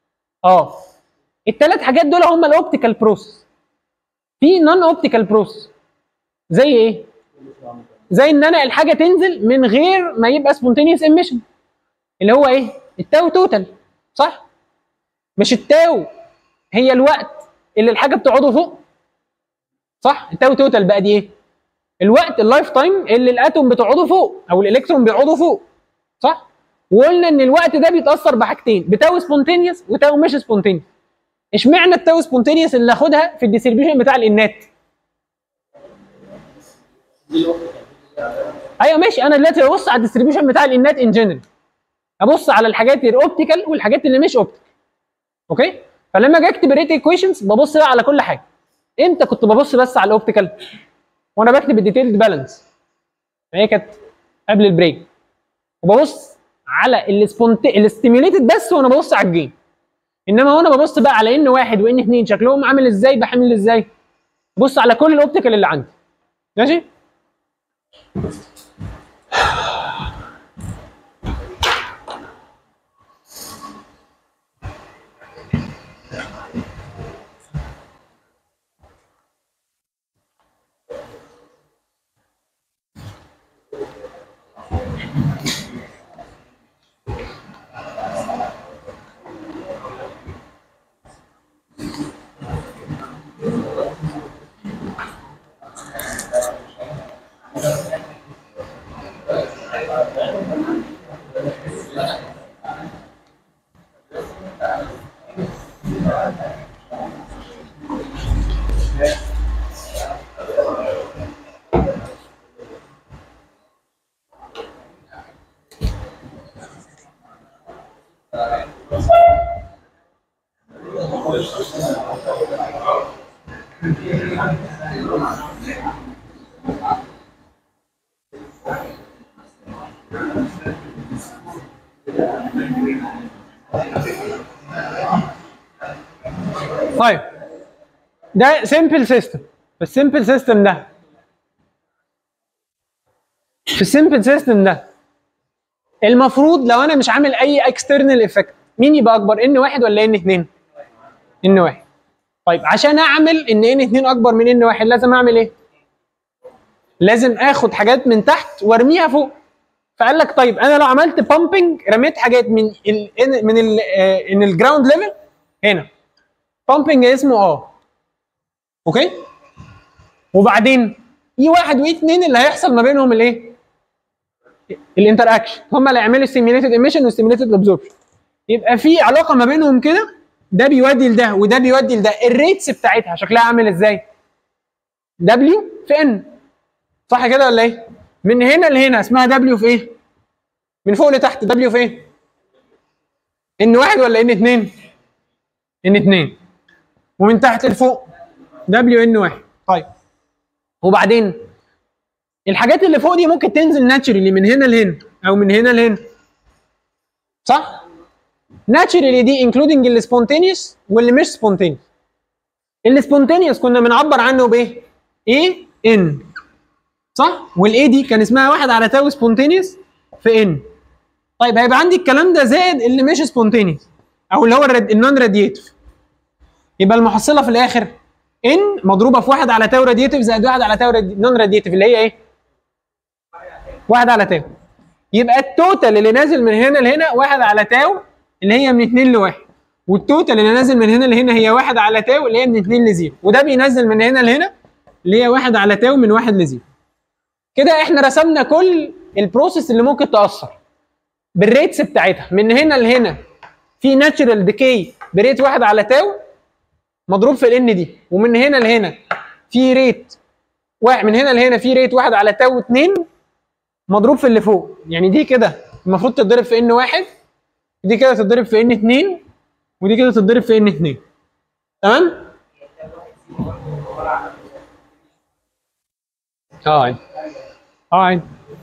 الثلاث حاجات دول هم الاوبتيكال بروسيس. في نون اوبتيكال بروسيس زي ايه؟ زي ان انا الحاجه تنزل من غير ما يبقى سبونتينيوس ايميشن، اللي هو ايه؟ التاو توتال، صح؟ مش التاو هي الوقت اللي الحاجه بتقعده فوق، صح؟ التاو توتال بقى دي ايه؟ الوقت اللايف تايم اللي الاتوم بتقعده فوق او الالكترون بيقعدوا فوق، صح؟ وقلنا ان الوقت ده بيتاثر بحاجتين، بتاو سبونتينيوس وتاو مش سبونتينيوس. اشمعنى التاو سبونتينيوس اللي اخدها في الديستريبيوشن بتاع الانات؟ ايوه ماشي، انا دلوقتي ببص على الديستريبيوشن بتاع الانات ان جنرال، ابص على الحاجات الاوبتيكال والحاجات اللي مش اوبتيكال. اوكي؟ فلما اجي اكتب الريت ايكويشنز ببص بقى على كل حاجه. امتى كنت ببص بس على الاوبتيكال؟ وانا بكتب الديتيلد بالانس، هي كانت قبل البريك، وببص على الاستيميوليتد بس وانا ببص على الجين. انما وانا ببص بقى على ان واحد وان اتنين شكلهم عامل ازاي، بحمل ازاي، ببص على كل الاوبتيكال اللي عندي. ماشي؟ طيب ده سمبل سيستم. في السمبل سيستم ده المفروض لو انا مش عامل اي اكسترنال افكت، مين يبقى اكبر، ان واحد ولا ان اتنين؟ ان واحد. طيب عشان اعمل ان اتنين اكبر من ان واحد لازم اعمل ايه؟ لازم اخد حاجات من تحت وارميها فوق. فقال لك طيب انا لو عملت بامبنج، رميت حاجات من الجراوند ليفل هنا، بامبنج اسمه اوكي؟ وبعدين اي واحد واي اتنين اللي هيحصل ما بينهم الايه؟ الانتر اكشن، هم اللي هيعملوا السيميوليتد ايميشن والسيميوليتد ابزوربشن. يبقى في علاقه ما بينهم كده، ده بيودي لده وده بيودي لده. الريتس بتاعتها شكلها عامل ازاي؟ دبليو في ان، صح كده ولا ايه؟ من هنا لهنا اسمها دبليو في ايه؟ من فوق لتحت دبليو في ايه؟ ان واحد ولا ان اتنين؟ ان اتنين. ومن تحت لفوق دبليو ان واحد. طيب وبعدين الحاجات اللي فوق دي ممكن تنزل ناتشرالي من هنا لهنا او من هنا لهنا، صح؟ ناتشرالي دي انكلودنج السبونتينيوس واللي مش سبونتينيوس. السبونتينيوس كنا بنعبر عنه بايه؟ اي ان صح؟ والاي دي كان اسمها 1 على تاو سبونتينيوس في ان. طيب هيبقى عندي الكلام ده زائد اللي مش سبونتينيوس او اللي هو النون راديتيف. يبقى المحصله في الاخر ان مضروبه في 1 على تاو راديتيف زائد 1 على تاو نون راديتيف اللي هي ايه؟ 1 على تاو. يبقى التوتال اللي نازل من هنا لهنا 1 على تاو اللي هي من 2 ل 1، والتوتال اللي نازل من هنا لهنا هي 1 على تاو اللي هي من 2 ل 0، وده بينزل من هنا لهنا اللي هي 1 على تاو من 1 ل 0. كده احنا رسمنا كل البروسيس اللي ممكن تاثر بالريتس بتاعتها. من هنا لهنا في ناتشرال ديكي بريت 1 على تاو مضروب في الان دي، ومن هنا لهنا في ريت من هنا لهنا في ريت 1 على تاو 2 مضروب في اللي فوق. يعني دي كده المفروض تتضرب في ان 1، دي كده تتضرب في ان 2، ودي كده تتضرب في ان 2. تمام؟ عادي.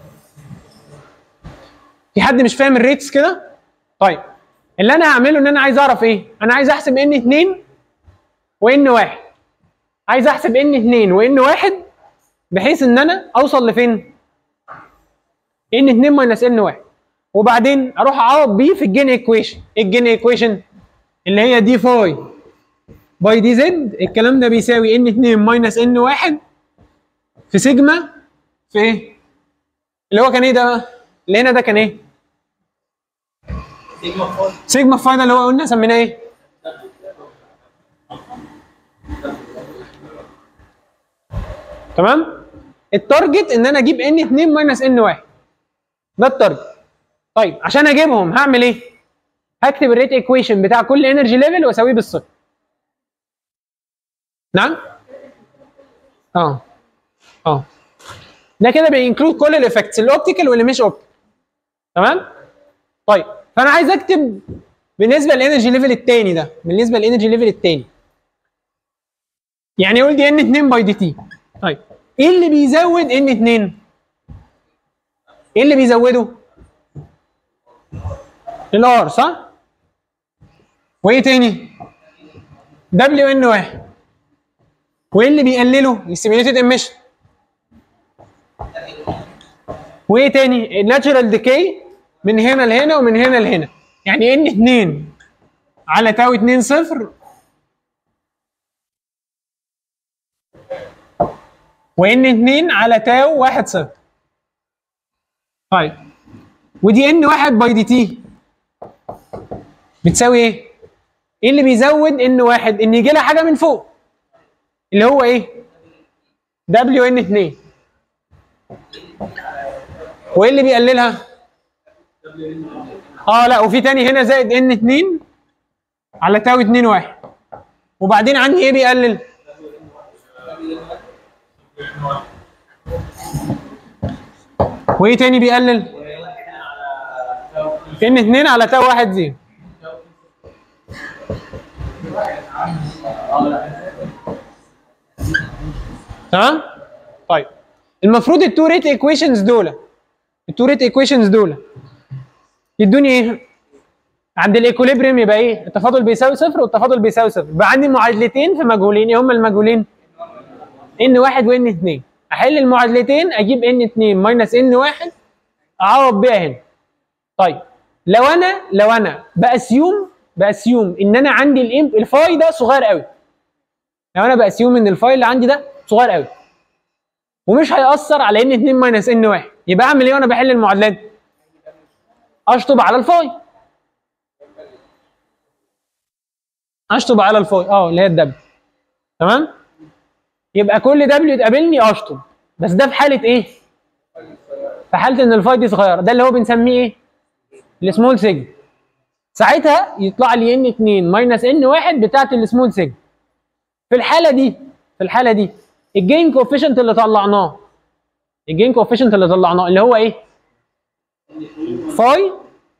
في حد مش فاهم الريتس كده؟ طيب اللي انا هعمله ان انا عايز اعرف ايه؟ انا عايز احسب ان 2 وان 1. عايز احسب ان 2 وان 1 بحيث ان انا اوصل لفين؟ ان 2 ماينس ان 1، وبعدين اروح اعوض بيه في الجين ايكويشن. ايه الجين ايكويشن؟ اللي هي دي فاي باي دي زد. الكلام ده بيساوي ان 2 ماينس ان 1 في سيجما في ايه؟ اللي هو كان ايه ده بقى؟ اللي هنا ده كان ايه؟ سيجما فاي ده اللي هو قلنا سميناه ايه؟ تمام؟ التارجت ان انا اجيب ان 2 ماينس ان 1. ده التارجت. طيب عشان اجيبهم هعمل ايه؟ هكتب الريت ايكويشن بتاع كل انرجي ليفل واساويه بالصفر. نعم؟ ده كده بينكلود كل الايفكتس الاوبتيكال واللي مش اوبتيكال. تمام؟ طيب فانا عايز اكتب بالنسبه للانرجي ليفل الثاني ده، بالنسبه للانرجي ليفل الثاني. يعني اقول دي ان 2 باي دي تي. طيب ايه اللي بيزود ان 2؟ ايه اللي بيزوده؟ الار صح؟ وايه تاني؟ دبليو ان 1. وايه اللي بيقلله؟ السيميوليتد ايميشن. وايه تاني؟ الناتشرال ديكي من هنا لهنا ومن هنا لهنا. يعني ان 2 على تاو 2 0 وان 2 على تاو 1 0. طيب ودي ان 1 باي دي تي بتساوي ايه؟ ايه اللي بيزود ان 1؟ ان يجي لها حاجه من فوق اللي هو ايه؟ دبليو ان 2. وايه اللي بيقللها؟ لا وفي تاني هنا زائد ان 2 على تاو 2 1. وبعدين عندي ايه بيقلل؟ وايه تاني بيقلل؟ ان 2 على تاو 1 0. تمام؟ طيب المفروض التو ريت ايكويشنز دول يدوني ايه؟ عند الايكوليبريم يبقى ايه؟ التفاضل بيساوي صفر والتفاضل بيساوي صفر. يبقى عندي معادلتين في مجهولين. ايه هما المجهولين؟ ان 1 وان 2. احل المعادلتين اجيب ان 2 ماينس ان 1 اعوض بيها هنا. طيب لو انا باسيوم ان انا عندي الفاي ده صغير قوي. لو انا باسيوم ان الفاي اللي عندي ده صغير قوي ومش هيأثر على ان 2 ماينس ان 1، يبقى اعمل ايه وانا بحل المعادلات؟ اشطب على الفاي. اللي هي الدبليو. تمام؟ يبقى كل دبليو تقابلني اشطب، بس ده في حاله ايه؟ في حاله ان الفاي دي صغيره. ده اللي هو بنسميه ايه؟ السمول سيجما. ساعتها يطلع لي ان 2 ماينس ان 1 بتاعت السمول سيجما. في الحاله دي الجين كوفيشنت اللي طلعناه اللي هو ايه؟ فاي.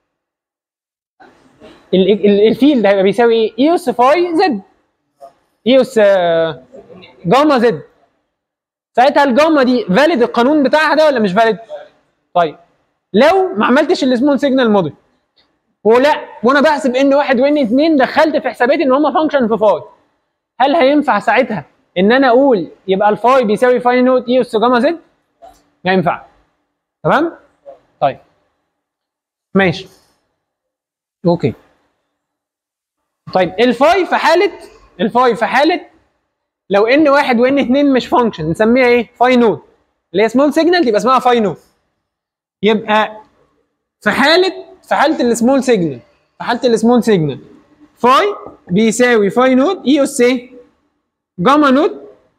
الفيلد هيبقى بيساوي ايه؟ ايوس فاي زد، ايوس جاما زد. ساعتها الجاما دي فاليد القانون بتاعها ده ولا مش فاليد؟ طيب لو ما عملتش السمول سيجنال موديل وانا بحسب ان 1 وان 2 دخلت في حساباتي ان هم فانكشن في فاي. هل هينفع ساعتها ان انا اقول يبقى الفاي بيساوي فاي نوت اي اس جاما زد؟ ما ينفع. تمام؟ طيب ماشي اوكي. طيب الفاي في حاله لو ان 1 وان 2 مش فانكشن نسميها ايه؟ فاي نوت، اللي هي سمول سيجنال تبقى اسمها فاي نوت. يبقى في حاله السمول سيجنال فاي بيساوي فاي نوت اي اس ايه؟ جاما نوت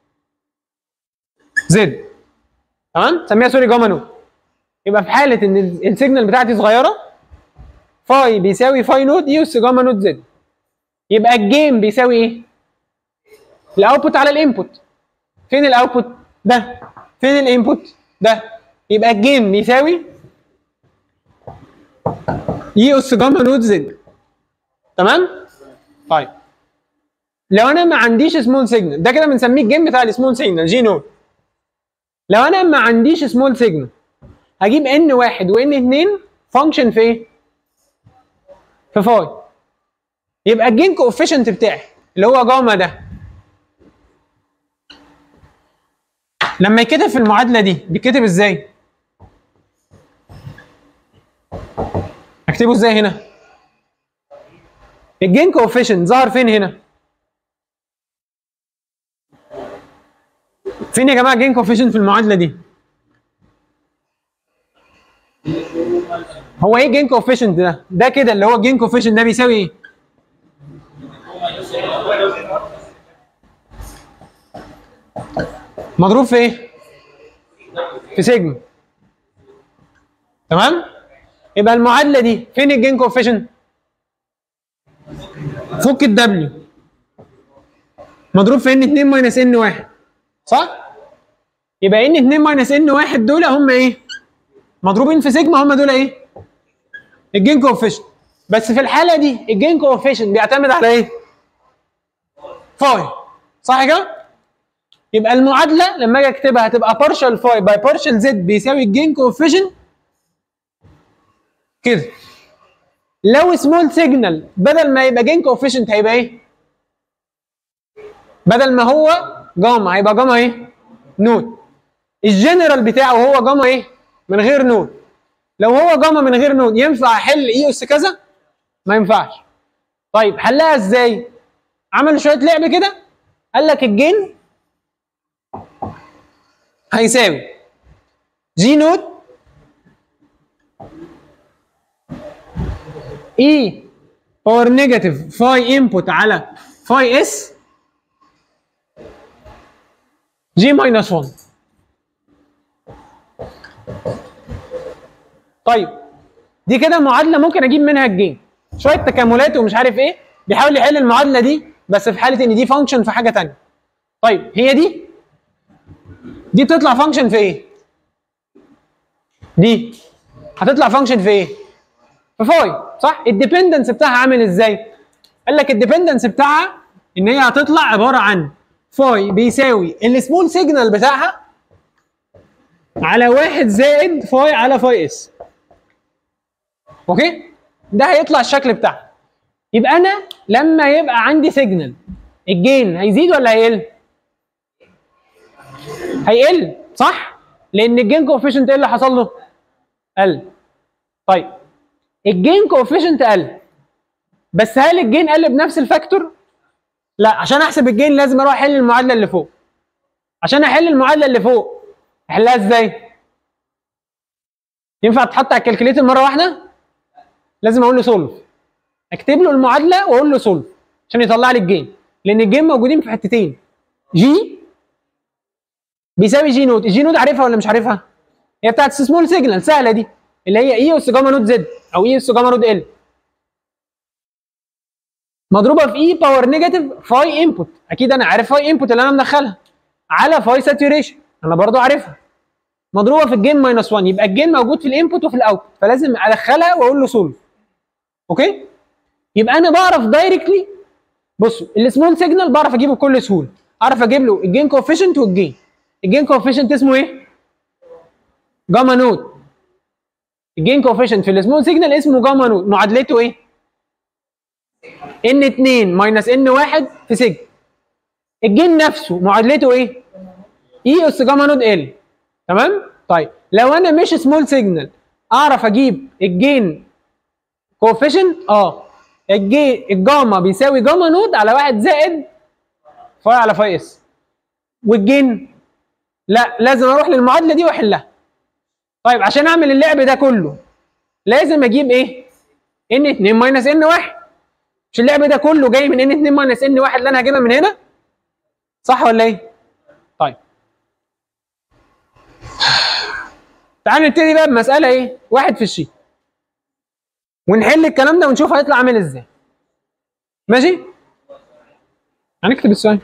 زد. تمام؟ سميها سوري جاما نوت. يبقى في حاله ان السيجنال بتاعتي صغيره فاي بيساوي فاي نوت اي اس جاما نوت زد. يبقى الجيم بيساوي ايه؟ الاوتبوت على الانبوت. فين الاوتبوت؟ ده. فين الانبوت؟ ده. يبقى الجيم بيساوي اي اس جاما نوت زد. تمام؟ طيب لو انا ما عنديش سمول سيجنال ده كده بنسميه الجيم بتاع السمول سيجنال جي نوت. لو انا ما عنديش سمول سيجنال هجيب ان 1 وان 2 فانكشن في ايه؟ في فاي. يبقى الجين كوفيشنت بتاعي اللي هو جاما ده لما يتكتب في المعادله دي بيتكتب ازاي؟ اكتبه ازاي هنا؟ الجين كوفيشنت ظهر فين هنا؟ فين يا جماعه الجين كوفيشنت في المعادله دي؟ هو ايه الجين كوفيشنت ده؟ ده كده اللي هو الجين كوفيشنت ده بيساوي ايه؟ مضروب في ايه؟ في سيجما. تمام؟ يبقى المعادله دي فين الجين كوفيشنت؟ فك الدبليو مضروب في ان 2 ماينس ان 1 صح؟ يبقى ان 2 ماينس ان 1 دول هم ايه؟ مضروبين في سيجما، هم دول ايه؟ الجين كوفيشنت. بس في الحاله دي الجين كوفيشنت بيعتمد على ايه؟ فاي صح كده؟ يبقى المعادله لما اجي اكتبها هتبقى بارشال فاي باي بارشال زد بيساوي الجين كوفيشنت كده. لو سمول سيجنال بدل ما يبقى جين كوفيشنت هيبقى ايه؟ بدل ما هو جاما هيبقى جاما ايه؟ نوت. الجنرال بتاعه هو جاما ايه؟ من غير نوت. لو هو جاما من غير نوت ينفع احل اي اس كذا؟ ما ينفعش. طيب حلها ازاي؟ عملوا شويه لعب كده قال لك الجين هيساوي جي نوت اي باور نيجاتيف فاي انبوت على فاي اس جي ماينس 1. طيب دي كده معادله ممكن اجيب منها الجين، شويه تكاملات ومش عارف ايه، بيحاول يحل المعادله دي بس في حاله ان دي فانكشن في حاجه ثانيه. طيب هي دي بتطلع فانكشن في ايه؟ دي هتطلع فانكشن في ايه؟ في فاي صح؟ الديبندنس بتاعها عامل ازاي؟ قال لك الديبندنس بتاعها ان هي هتطلع عباره عن فاي بيساوي السمول سيجنال بتاعها على 1 زائد فاي على فاي اس. اوكي؟ ده هيطلع الشكل بتاعها. يبقى انا لما يبقى عندي سيجنال الجين هيزيد ولا هيقل؟ هيقل صح؟ لان الجين كوفيشنت ايه اللي حصل له؟ قل. طيب الجين كوفيشنت قل، بس هل الجين قل بنفس الفاكتور؟ لا، عشان احسب الجين لازم اروح احل المعادله اللي فوق. عشان احل المعادله اللي فوق احلها ازاي؟ ينفع تحط على الكالكوليتر مره واحده؟ لازم اقول له سولف، اكتب له المعادله واقول له سولف عشان يطلع لي الجين، لان الجين موجودين في حتتين. جي بيساوي جي نوت. الجي نوت عارفها ولا مش عارفها؟ هي بتاعت سمول سيجنال سهله دي اللي هي اي اس جاما نوت زد او اي اس جاما نوت ال مضروبه في اي باور نيجاتيف فاي انبوت. اكيد انا عارف فاي انبوت اللي انا مدخلها على فاي ساتوريشن انا برضو عارفها، مضروبه في الجين ماينس 1. يبقى الجين موجود في الانبوت وفي الاوتبوت، فلازم ادخلها واقول له سولف. اوكي؟ يبقى انا بعرف دايركتلي. بصوا السمول سيجنال بعرف اجيبه بكل سهوله، اعرف اجيب له الجين كوفيشنت والجين. الجين كوفيشنت اسمه ايه؟ جاما نوت الجين كوفيشنت في السمول سيجنال اسمه جاما نود، معادلته ايه؟ ان 2 ماينس ان 1 في سيجما. الجين نفسه معادلته ايه؟ اي اس جاما نود ال. تمام؟ طيب لو انا مش سمول سيجنال اعرف اجيب الجين كوفيشنت؟ الجاما بيساوي جاما نود على 1 زائد فاي على فاي اس. والجين لا، لازم اروح للمعادله دي واحلها. طيب عشان اعمل اللعب ده كله لازم اجيب ايه؟ ان 2 ماينس ان 1. مش اللعب ده كله جاي من ان 2 ماينس ان 1 اللي انا هجيبها من هنا؟ صح ولا ايه؟ طيب تعالوا نبتدي بقى بمساله ايه؟ واحد في الشيت ونحل الكلام ده ونشوف هيطلع عامل ازاي. ماشي؟ هنكتب السؤال.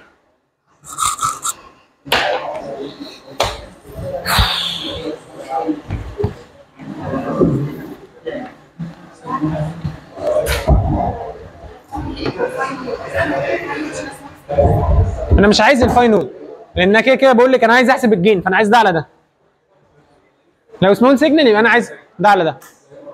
انا مش عايز الفاي نود لان كده كده بقول لك انا عايز احسب الجين، فانا عايز ده على ده. لو سمول سيجنال يبقى انا عايز ده على ده.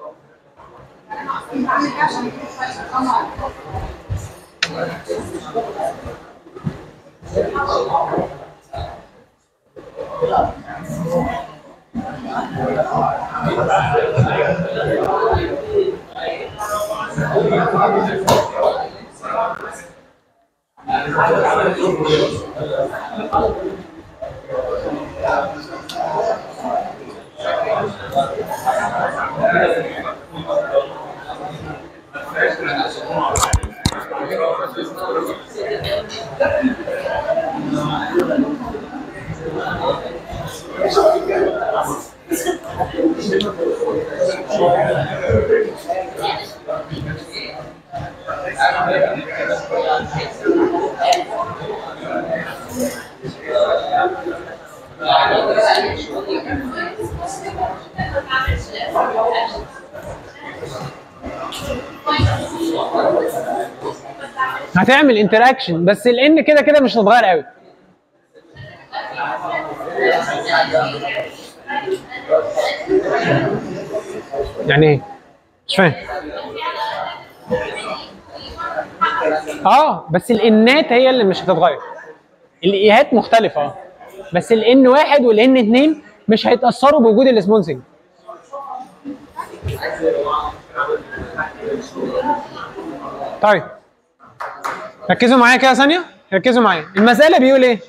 هتعمل انتراكشن بس الان كده كده مش هتتغير قوي. يعني ايه؟ مش فاهم. بس الانات هي اللي مش هتتغير. الايهات مختلفه بس الان واحد والان 2 مش هيتاثروا بوجود السمول سيجنال. طيب ركزوا معايا كده ثانيه، ركزوا معايا. المساله بيقول ايه؟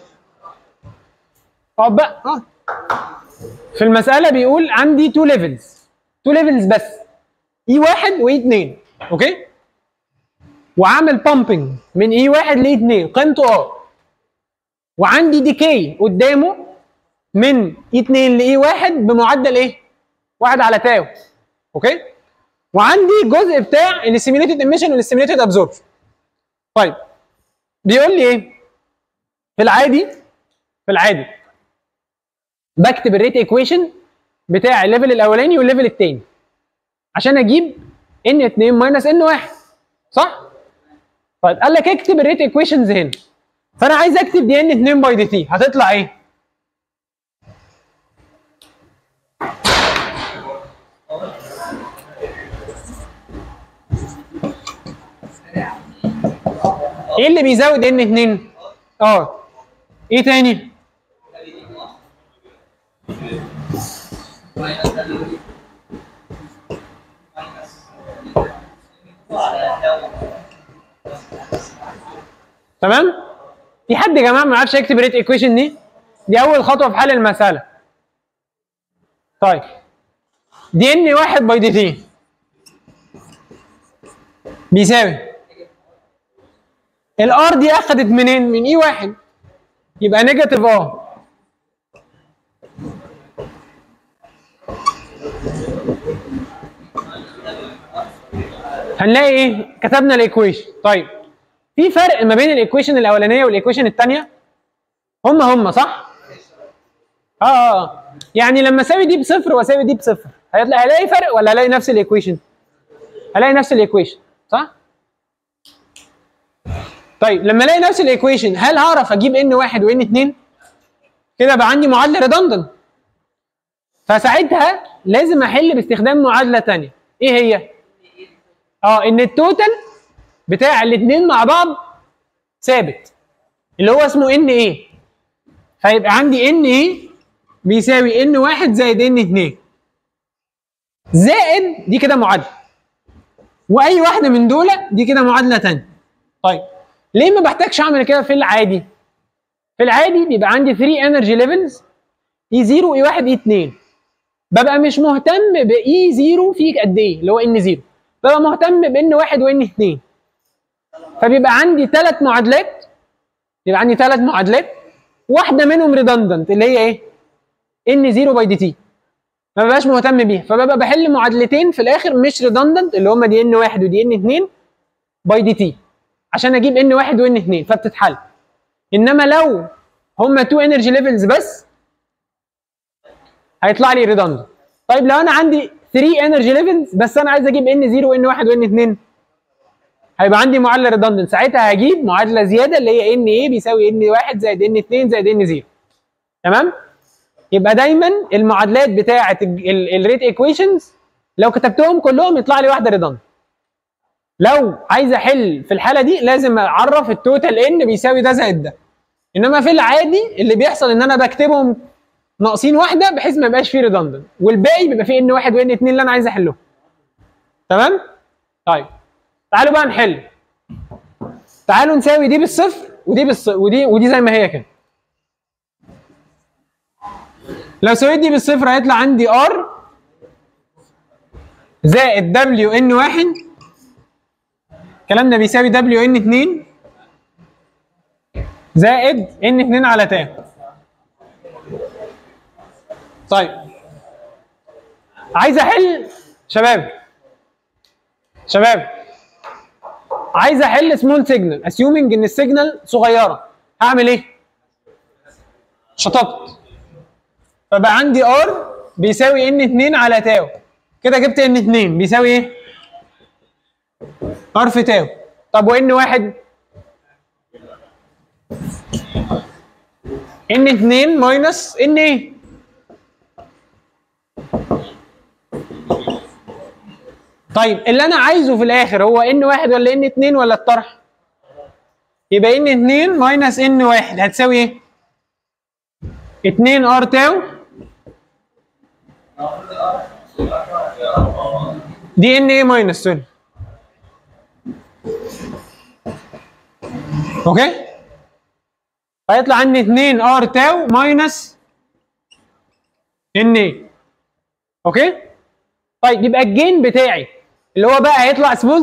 بقى في المساله بيقول عندي 2 ليفلز بس، اي 1 واي 2. اوكي؟ وعامل بامبنج من اي 1 لاي 2 قيمته وعندي ديكي قدامه من اي 2 لاي 1 بمعدل ايه؟ 1 على تاو. اوكي؟ وعندي الجزء بتاع السيميوليتد ايميشن والسيميوليتد ابزوربشن. طيب بيقول لي ايه؟ في العادي بكتب الريت ايكويشن بتاع الليفل الاولاني والليفل الثاني عشان اجيب ان 2 ماينس ان 1. صح؟ طيب قال لك اكتب الريت ايكويشنز هنا. فانا عايز اكتب دي ان 2 باي دي تي، هتطلع ايه؟ ايه اللي بيزود ان 2؟ ايه تاني؟ تمام؟ في حد يا جماعه ما يعرفش يكتب ريت ايكويشن دي؟ دي اول خطوه في حل المساله. طيب دي ان 1 باي دي تي بيساوي الار دي اخدت منين؟ من اي 1 يبقى نيجاتيف هنلاقي ايه؟ كتبنا الايكويشن. طيب في فرق ما بين الايكويشن الاولانيه والايكويشن الثانيه؟ هم صح؟ يعني لما اساوي دي بصفر واساوي دي بصفر هلاقي فرق ولا هلاقي نفس الايكويشن؟ هلاقي نفس الايكويشن صح؟ طيب لما الاقي نفس الايكويشن هل هعرف اجيب ان 1 وان 2؟ كده بقى عندي معادله ريدندنت. فساعتها لازم احل باستخدام معادله ثانيه. ايه هي؟ ان التوتال بتاع الاثنين مع بعض ثابت اللي هو اسمه ان ايه. فيبقى عندي ان ايه بيساوي ان 1 زائد ان 2 زائد دي كده معادله، واي واحده من دول دي كده معادله ثانيه. طيب ليه ما بحتاجش اعمل كده في العادي؟ في العادي بيبقى عندي 3 انرجي ليفلز اي 0 اي 1 اي 2. ببقى مش مهتم باي 0 فيك قد ايه اللي هو ان 0، ببقى مهتم بان 1 وان 2. فبيبقى عندي ثلاث معادلات، يبقى عندي ثلاث معادلات واحده منهم ريدندنت اللي هي ايه؟ ان 0 باي دي تي. ما ببقاش مهتم بيها، فببقى بحل معادلتين في الاخر مش ريدندنت اللي هم دي ان 1 ودي ان 2 باي دي تي عشان اجيب ان 1 وان 2 فبتتحل. انما لو هم 2 انرجي ليفلز بس هيطلع لي ريدندنت. طيب لو انا عندي 3 انرجي ليفلز بس انا عايز اجيب ان 0 وان 1 وان 2 هيبقى عندي معادله ريدندنت. ساعتها هجيب معادله زياده اللي هي ان ايه بيساوي ان 1 زائد ان 2 زائد ان 0. تمام؟ يبقى دايما المعادلات بتاعه الريت ايكويشنز لو كتبتهم كلهم يطلع لي واحده ريدندنت. لو عايز احل في الحاله دي لازم اعرف التوتال ان بيساوي ده زائد ده. انما في العادي اللي بيحصل ان انا بكتبهم ناقصين واحده بحيث ما يبقاش فيه ريدندنت، والباقي بيبقى فيه ان 1 وان 2 اللي انا عايز احلهم. تمام؟ طيب تعالوا بقى نحل. تعالوا نساوي دي بالصفر ودي بالصفر ودي زي ما هي كده. لو سويت دي بالصفر هيطلع عندي ار زائد دبليو ان 1 الكلام ده بيساوي دبليو ان 2 زائد ان 2 على تاو. طيب عايز احل شباب عايز احل سمول سيجنال اسيومنج ان السيجنال صغيره. هعمل ايه؟ شطبت. فبقى عندي ار بيساوي ان 2 على تاو. كده جبت ان 2 بيساوي ايه؟ ار في تاو. طب وان 1 ان 2 ماينس ان ايه؟ طيب اللي انا عايزه في الاخر هو ان 1 ولا ان 2 ولا الطرح؟ يبقى ان 2 ماينس ان 1 هتساوي ايه؟ 2 ار تاو دي ان ايه ماينس سوري. اوكي؟ فيطلع عندي 2 ار تاو ماينس ان ايه. اوكي؟ طيب يبقى الجين بتاعي اللي هو بقى هيطلع سمول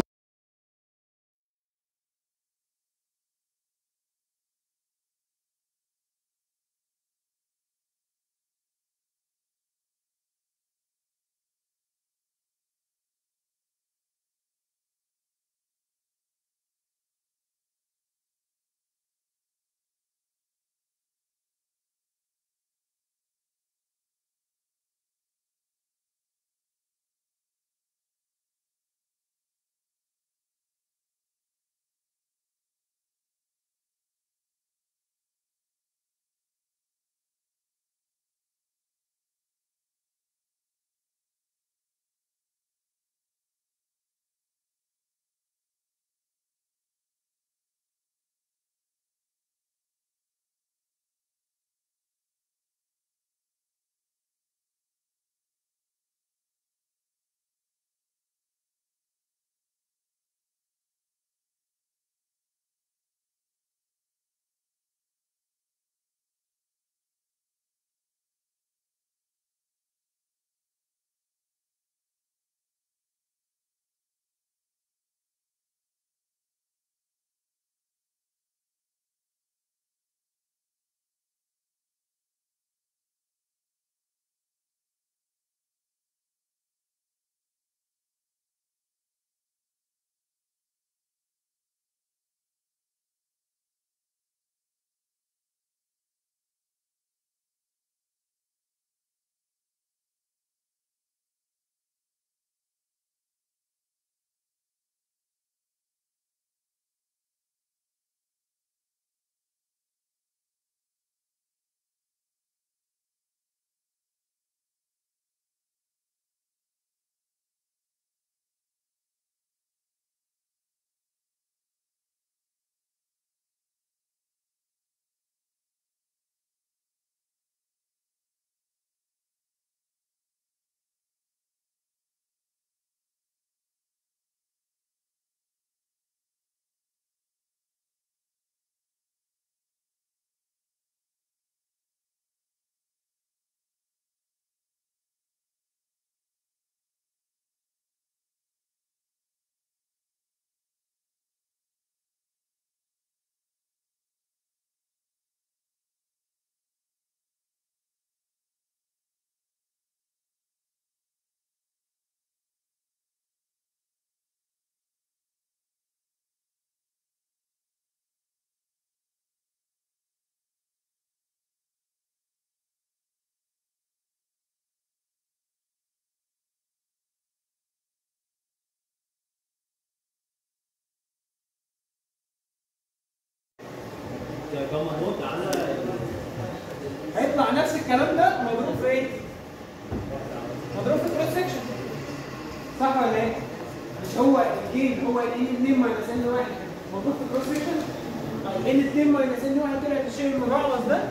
جاما نوت على هيطلع نفس الكلام ده مضروب في ايه؟ مضروب في كروس سكشن صح ولا ايه؟ مش هو الجين هو ان 2 ماينس ان 1 مضروب في كروس سكشن؟ طيب ان 2 ماينس ان 1 طلعت الشيء المجعلص ده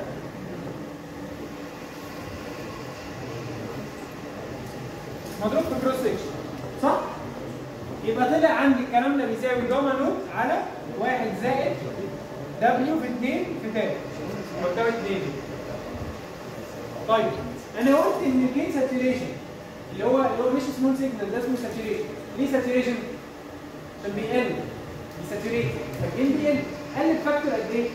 مضروب في كروس سكشن صح؟ يبقى طلع عندي الكلام ده بيساوي جاما نوت على 1 زائد دبليو في 2 في تاني مرتبط 2. طيب انا قلت ان الجين ساتوريشن اللي هو مش سمول سيجنال ده اسمه ساتوريشن. ليه ساتوريشن؟ عشان بيقل بيساتوريت فالجين بيقل. قل بفاكتور قد ايه؟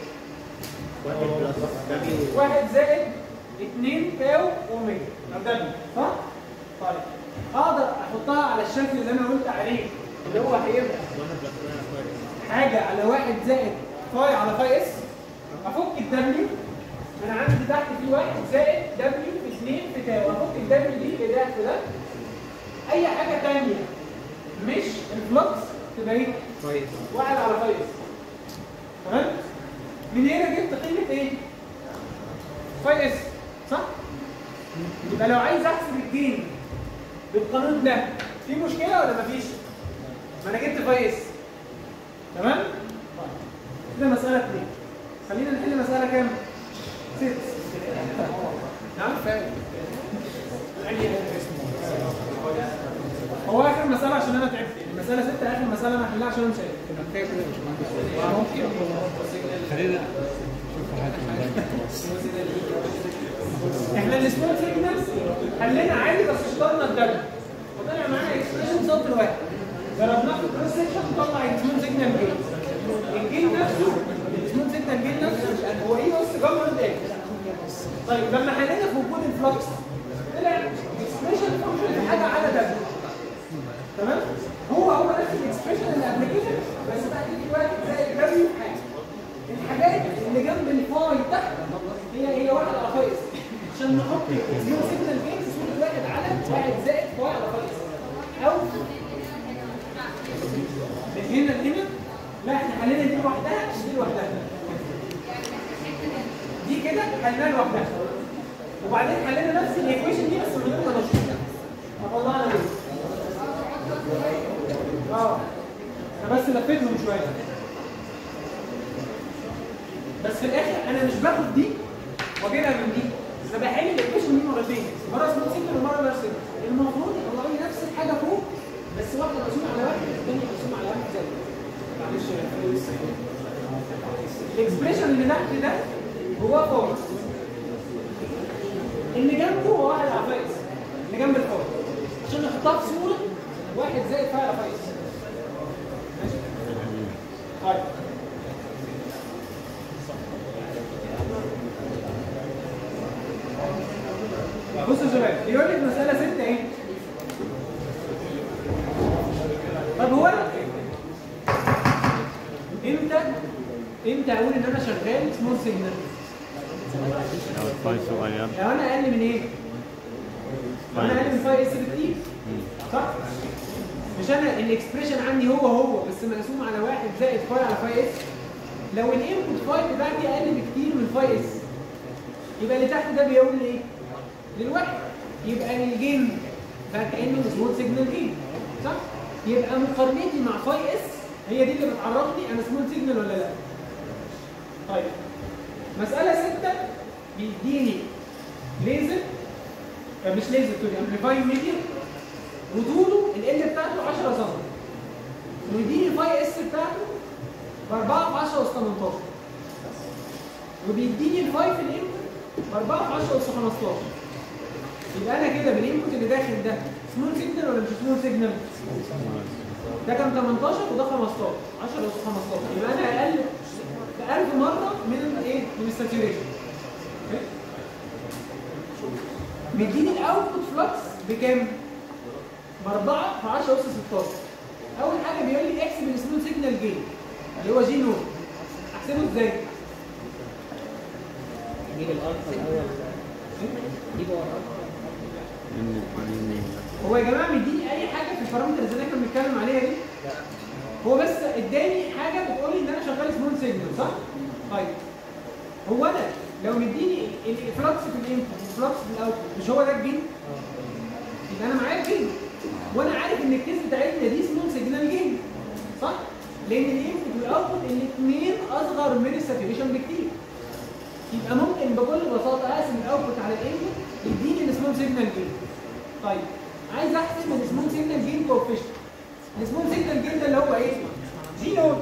1 زائد 2 تاو اوميجا دبليو صح؟ طيب اقدر احطها على الشكل اللي انا قلت عليه اللي هو هيبقى حاجه على 1 زائد فاي على فاي اس. افك الدبليو انا عندي تحت في 1 زائد دبليو في 2 في تاو. افك الدبليو دي في ده في ده. اي حاجه ثانيه مش الفلكس تبقى ايه؟ فاي 1 على فاي اس. تمام؟ من هنا جبت قيمه ايه؟ فاي اس صح؟ يبقى لو عايز احسب الجين بالقانون ده في مشكله ولا مفيش؟ ما انا جبت فاي اس. تمام؟ طيب كده مساله 2. خلينا نحل مساله كام؟ 6. نعم؟ هو اخر مساله عشان انا تعبت. المساله 6 اخر مساله انا هحلها عشان انا مش خلينا احنا السمول سيجنالز حلينا عادي بس اشترنا الدبل وطلع معانا اكسبريشن سطر واحد ضربناه في الكروس سكشن طلع السمول سيجنال جين. الجين نفسه السمول سيجنال جين نفسه هو ايه بص جمع ده. طيب لما حلينا في وجود الفلكس طلع اكسبريشن فانكشن حاجه على دبل. تمام؟ هو نفس الاكسبريشن اللي قبل كده بس بقى في واحد زائد دبليو حاجه. الحاجات اللي جنب الفاي تحت هي 1 على فاي اس عشان نحط السمول سيجنال جين صوره 1 على 1 زائد فاي على فاي اس. او من هنا لهنا لا احنا حلينا دي لوحدها ودي لوحدها. دي كده حليناها لوحدها وبعدين حلينا نفس الايكويشن دي بس من غير ما نشوف فطلعنا ليه. انا بس لفيتهم شويه بس في الاخر انا مش باخد دي واجيبها من دي. انا بحل الايكويشن دي مرتين مره سمول سيجنال ومره لاس سيجنال. المفروض يطلع لي نفس الحاجه فوق بس واحده مرسومه على واحد والثانيه مرسومه على واحد زائد. معلش الاكسبريشن اللي تحت ده هو فوق اللي جنبه هو 1 على فايس اللي جنب الفوق عشان نحطها في صوره 1 زائد فاي على فايس. ماشي؟ طيب بصوا يا شباب بيقول لك مساله 6 ايه؟ طب هو انا امتى اقول ان انا شغال سمول سيجنال؟ لو انا اقل من ايه؟ لو انا اقل من فاي اس بكتير صح؟ مش انا الاكسبريشن عندي هو بس مقسوم على 1 زائد فاي على فاي اس. لو الانبوت فاي بتاعتي اقل بكتير من فاي اس يبقى اللي تحت ده بيقول لي ايه؟ للواحد. يبقى الجين بقى كانه سمول سيجنال جين صح؟ يبقى مقارنتي مع فاي اس هي دي اللي بتعرفني انا سمول سيجنال ولا لا. طيب مساله 6 بيديني ليزر مش ليزر سوري امبليفاينج ميديم وطوله ال بتاعته 10 سم ويديني الفاي اس بتاعته ب 4 في 10 اس 18 وبيديني الفاي في الانبوت ب 4 في 10 اس 15. يبقى انا كده بالانبوت اللي داخل ده سمول سيجنال ولا مش سمول سيجنال؟ ده كان 18 وده 15 10 اس 15 يبقى انا اقل ب 1000 مره من الايه؟ من الساتوريشن. بيديني الاوتبوت فلكس بكام؟ ب 4 في 10 اس 16. اول حاجه بيقول لي احسب السمول سيجنال جين اللي هو جي نوت. احسبه ازاي؟ نجيب الالفا الاول نجيبه هو يا جماعه مديني اي حاجه في البارامترز اللي احنا بنتكلم عليها دي؟ هو بس اداني حاجه بتقول لي ان انا شغال سمول سيجنال صح؟ طيب هو انا لو مديني الفلكس في الانبوت والفلكس في الاوتبوت مش هو ده الجين؟ يبقى انا معايا الجين وانا عارف ان الكيس بتاعتنا دي سمول سيجنال جين صح؟ لان الانبوت والاوتبوت الاثنين اصغر من الساتوريشن بكتير. يبقى ممكن بكل بساطه اقسم الاوتبوت على الانبوت يديني السمول سيجنال جين. طيب عايز احسب السمول سيجنال جين كوفيشنت. السمول سيجنال جين ده اللي هو ايه؟ جي نوت.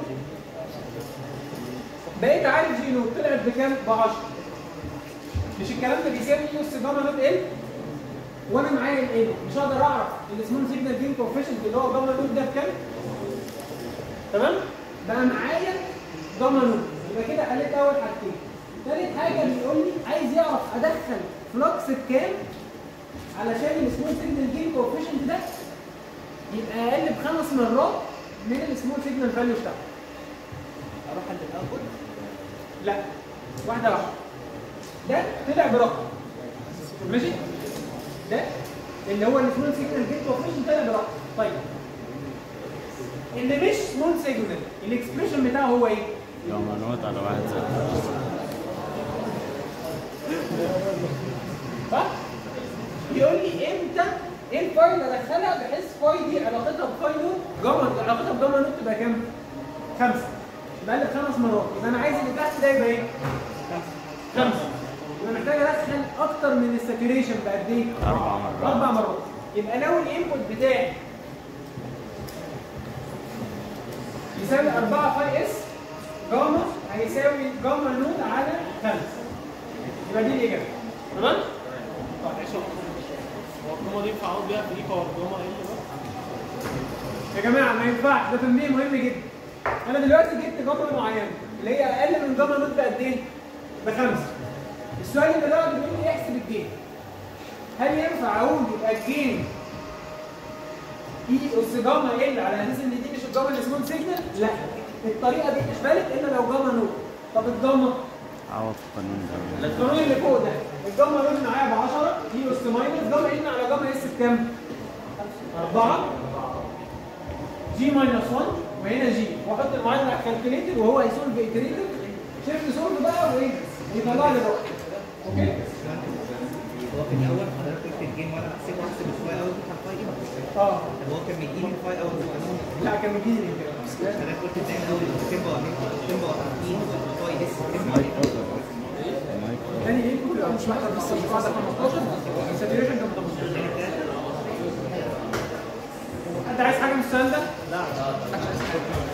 بقيت عارف جي نوت طلعت بكام؟ ب 10. مش الكلام ده بيساوي نص جاما نوت ال؟ وانا معايا ال مش هقدر اعرف السمول سيجنال جين كوفيشنت اللي هو جاما نوت ده بكام؟ تمام؟ بقى معايا جاما نوت. يبقى كده قلت اول حاجتين. ثالث حاجه بيقول لي عايز يعرف ادخل فلكس بكام علشان السمول سيجنال جين كوفيشنت ده يبقى اقل ب5 مرات من السمول سيجنال فاليو بتاعته. اروح عند الاوتبوت؟ لا واحده واحده. ده طلع برقم ماشي؟ ده اللي هو السمول سيجنال جين كوفيشنت طلع برقم. طيب اللي مش سمول سيجنال الاكسبريشن بتاعه هو ايه؟ جاما نوت على 1 صح؟ يقول لي امتى ايه الفايل ادخلها بحيث فاي دي علاقتها بفاي نوت جاما علاقتها بجاما نوت تبقى كام؟ 5. يبقى لي 5 مرات. يبقى انا عايز اللي تحت ده يبقى ايه؟ 5. يبقى محتاج ادخل اكتر من الساتوريشن بقد ايه؟ 4 مرات. 4 مرات. يبقى لو الانبوت بتاعي يساوي 4 فاي اس جاما هيساوي جاما نوت على 5. يبقى دي الاجابه. تمام؟ طب معلش هو الجمله دي ينفع اقعد بيها في اي باور جمله ايه بقى؟ يا جماعه ما ينفعش، ده تنبيه مهم جدا. انا دلوقتي جبت جاما معينه اللي هي اقل من جاما نوت بقد ايه؟ ب5. السؤال اللي بعده بيقول لي احسب الجين. هل ينفع اقول يبقى الجين اي اس جاما ال على اساس ان دي مش الجاما اللي سمول سيجنال؟ لا، الطريقه دي مش فالid الا لو جاما نوت. طب الجاما عوض القانون ده. القانون اللي فوق ده الجاما نوت معايا ب 10 اي اس ماينس جاما ان على جاما اس بكام؟ 4 جي ماينس 1 وهنا جي، واحط المعادله على الكالكوليتر وهو هيسولف ايتريتيف شيفت سولف بقى وايه؟ يطلع لي الرقم. اوكي؟ هو في الاول حضرتك قلت الجيم وانا بحسبه احسب الفاي اوت بتاع الفاي ان. اه طب هو كان بيجيب الفاي اوت لا كان بيجيلي كده. حضرتك قلت ازاي الاول تبقى 30 والفاي اس تبقى تاني ايه كله مش واحده بس مش واحده 15 ساتوريشن كان 15. حد عايز حاجه من السؤال ده؟ لا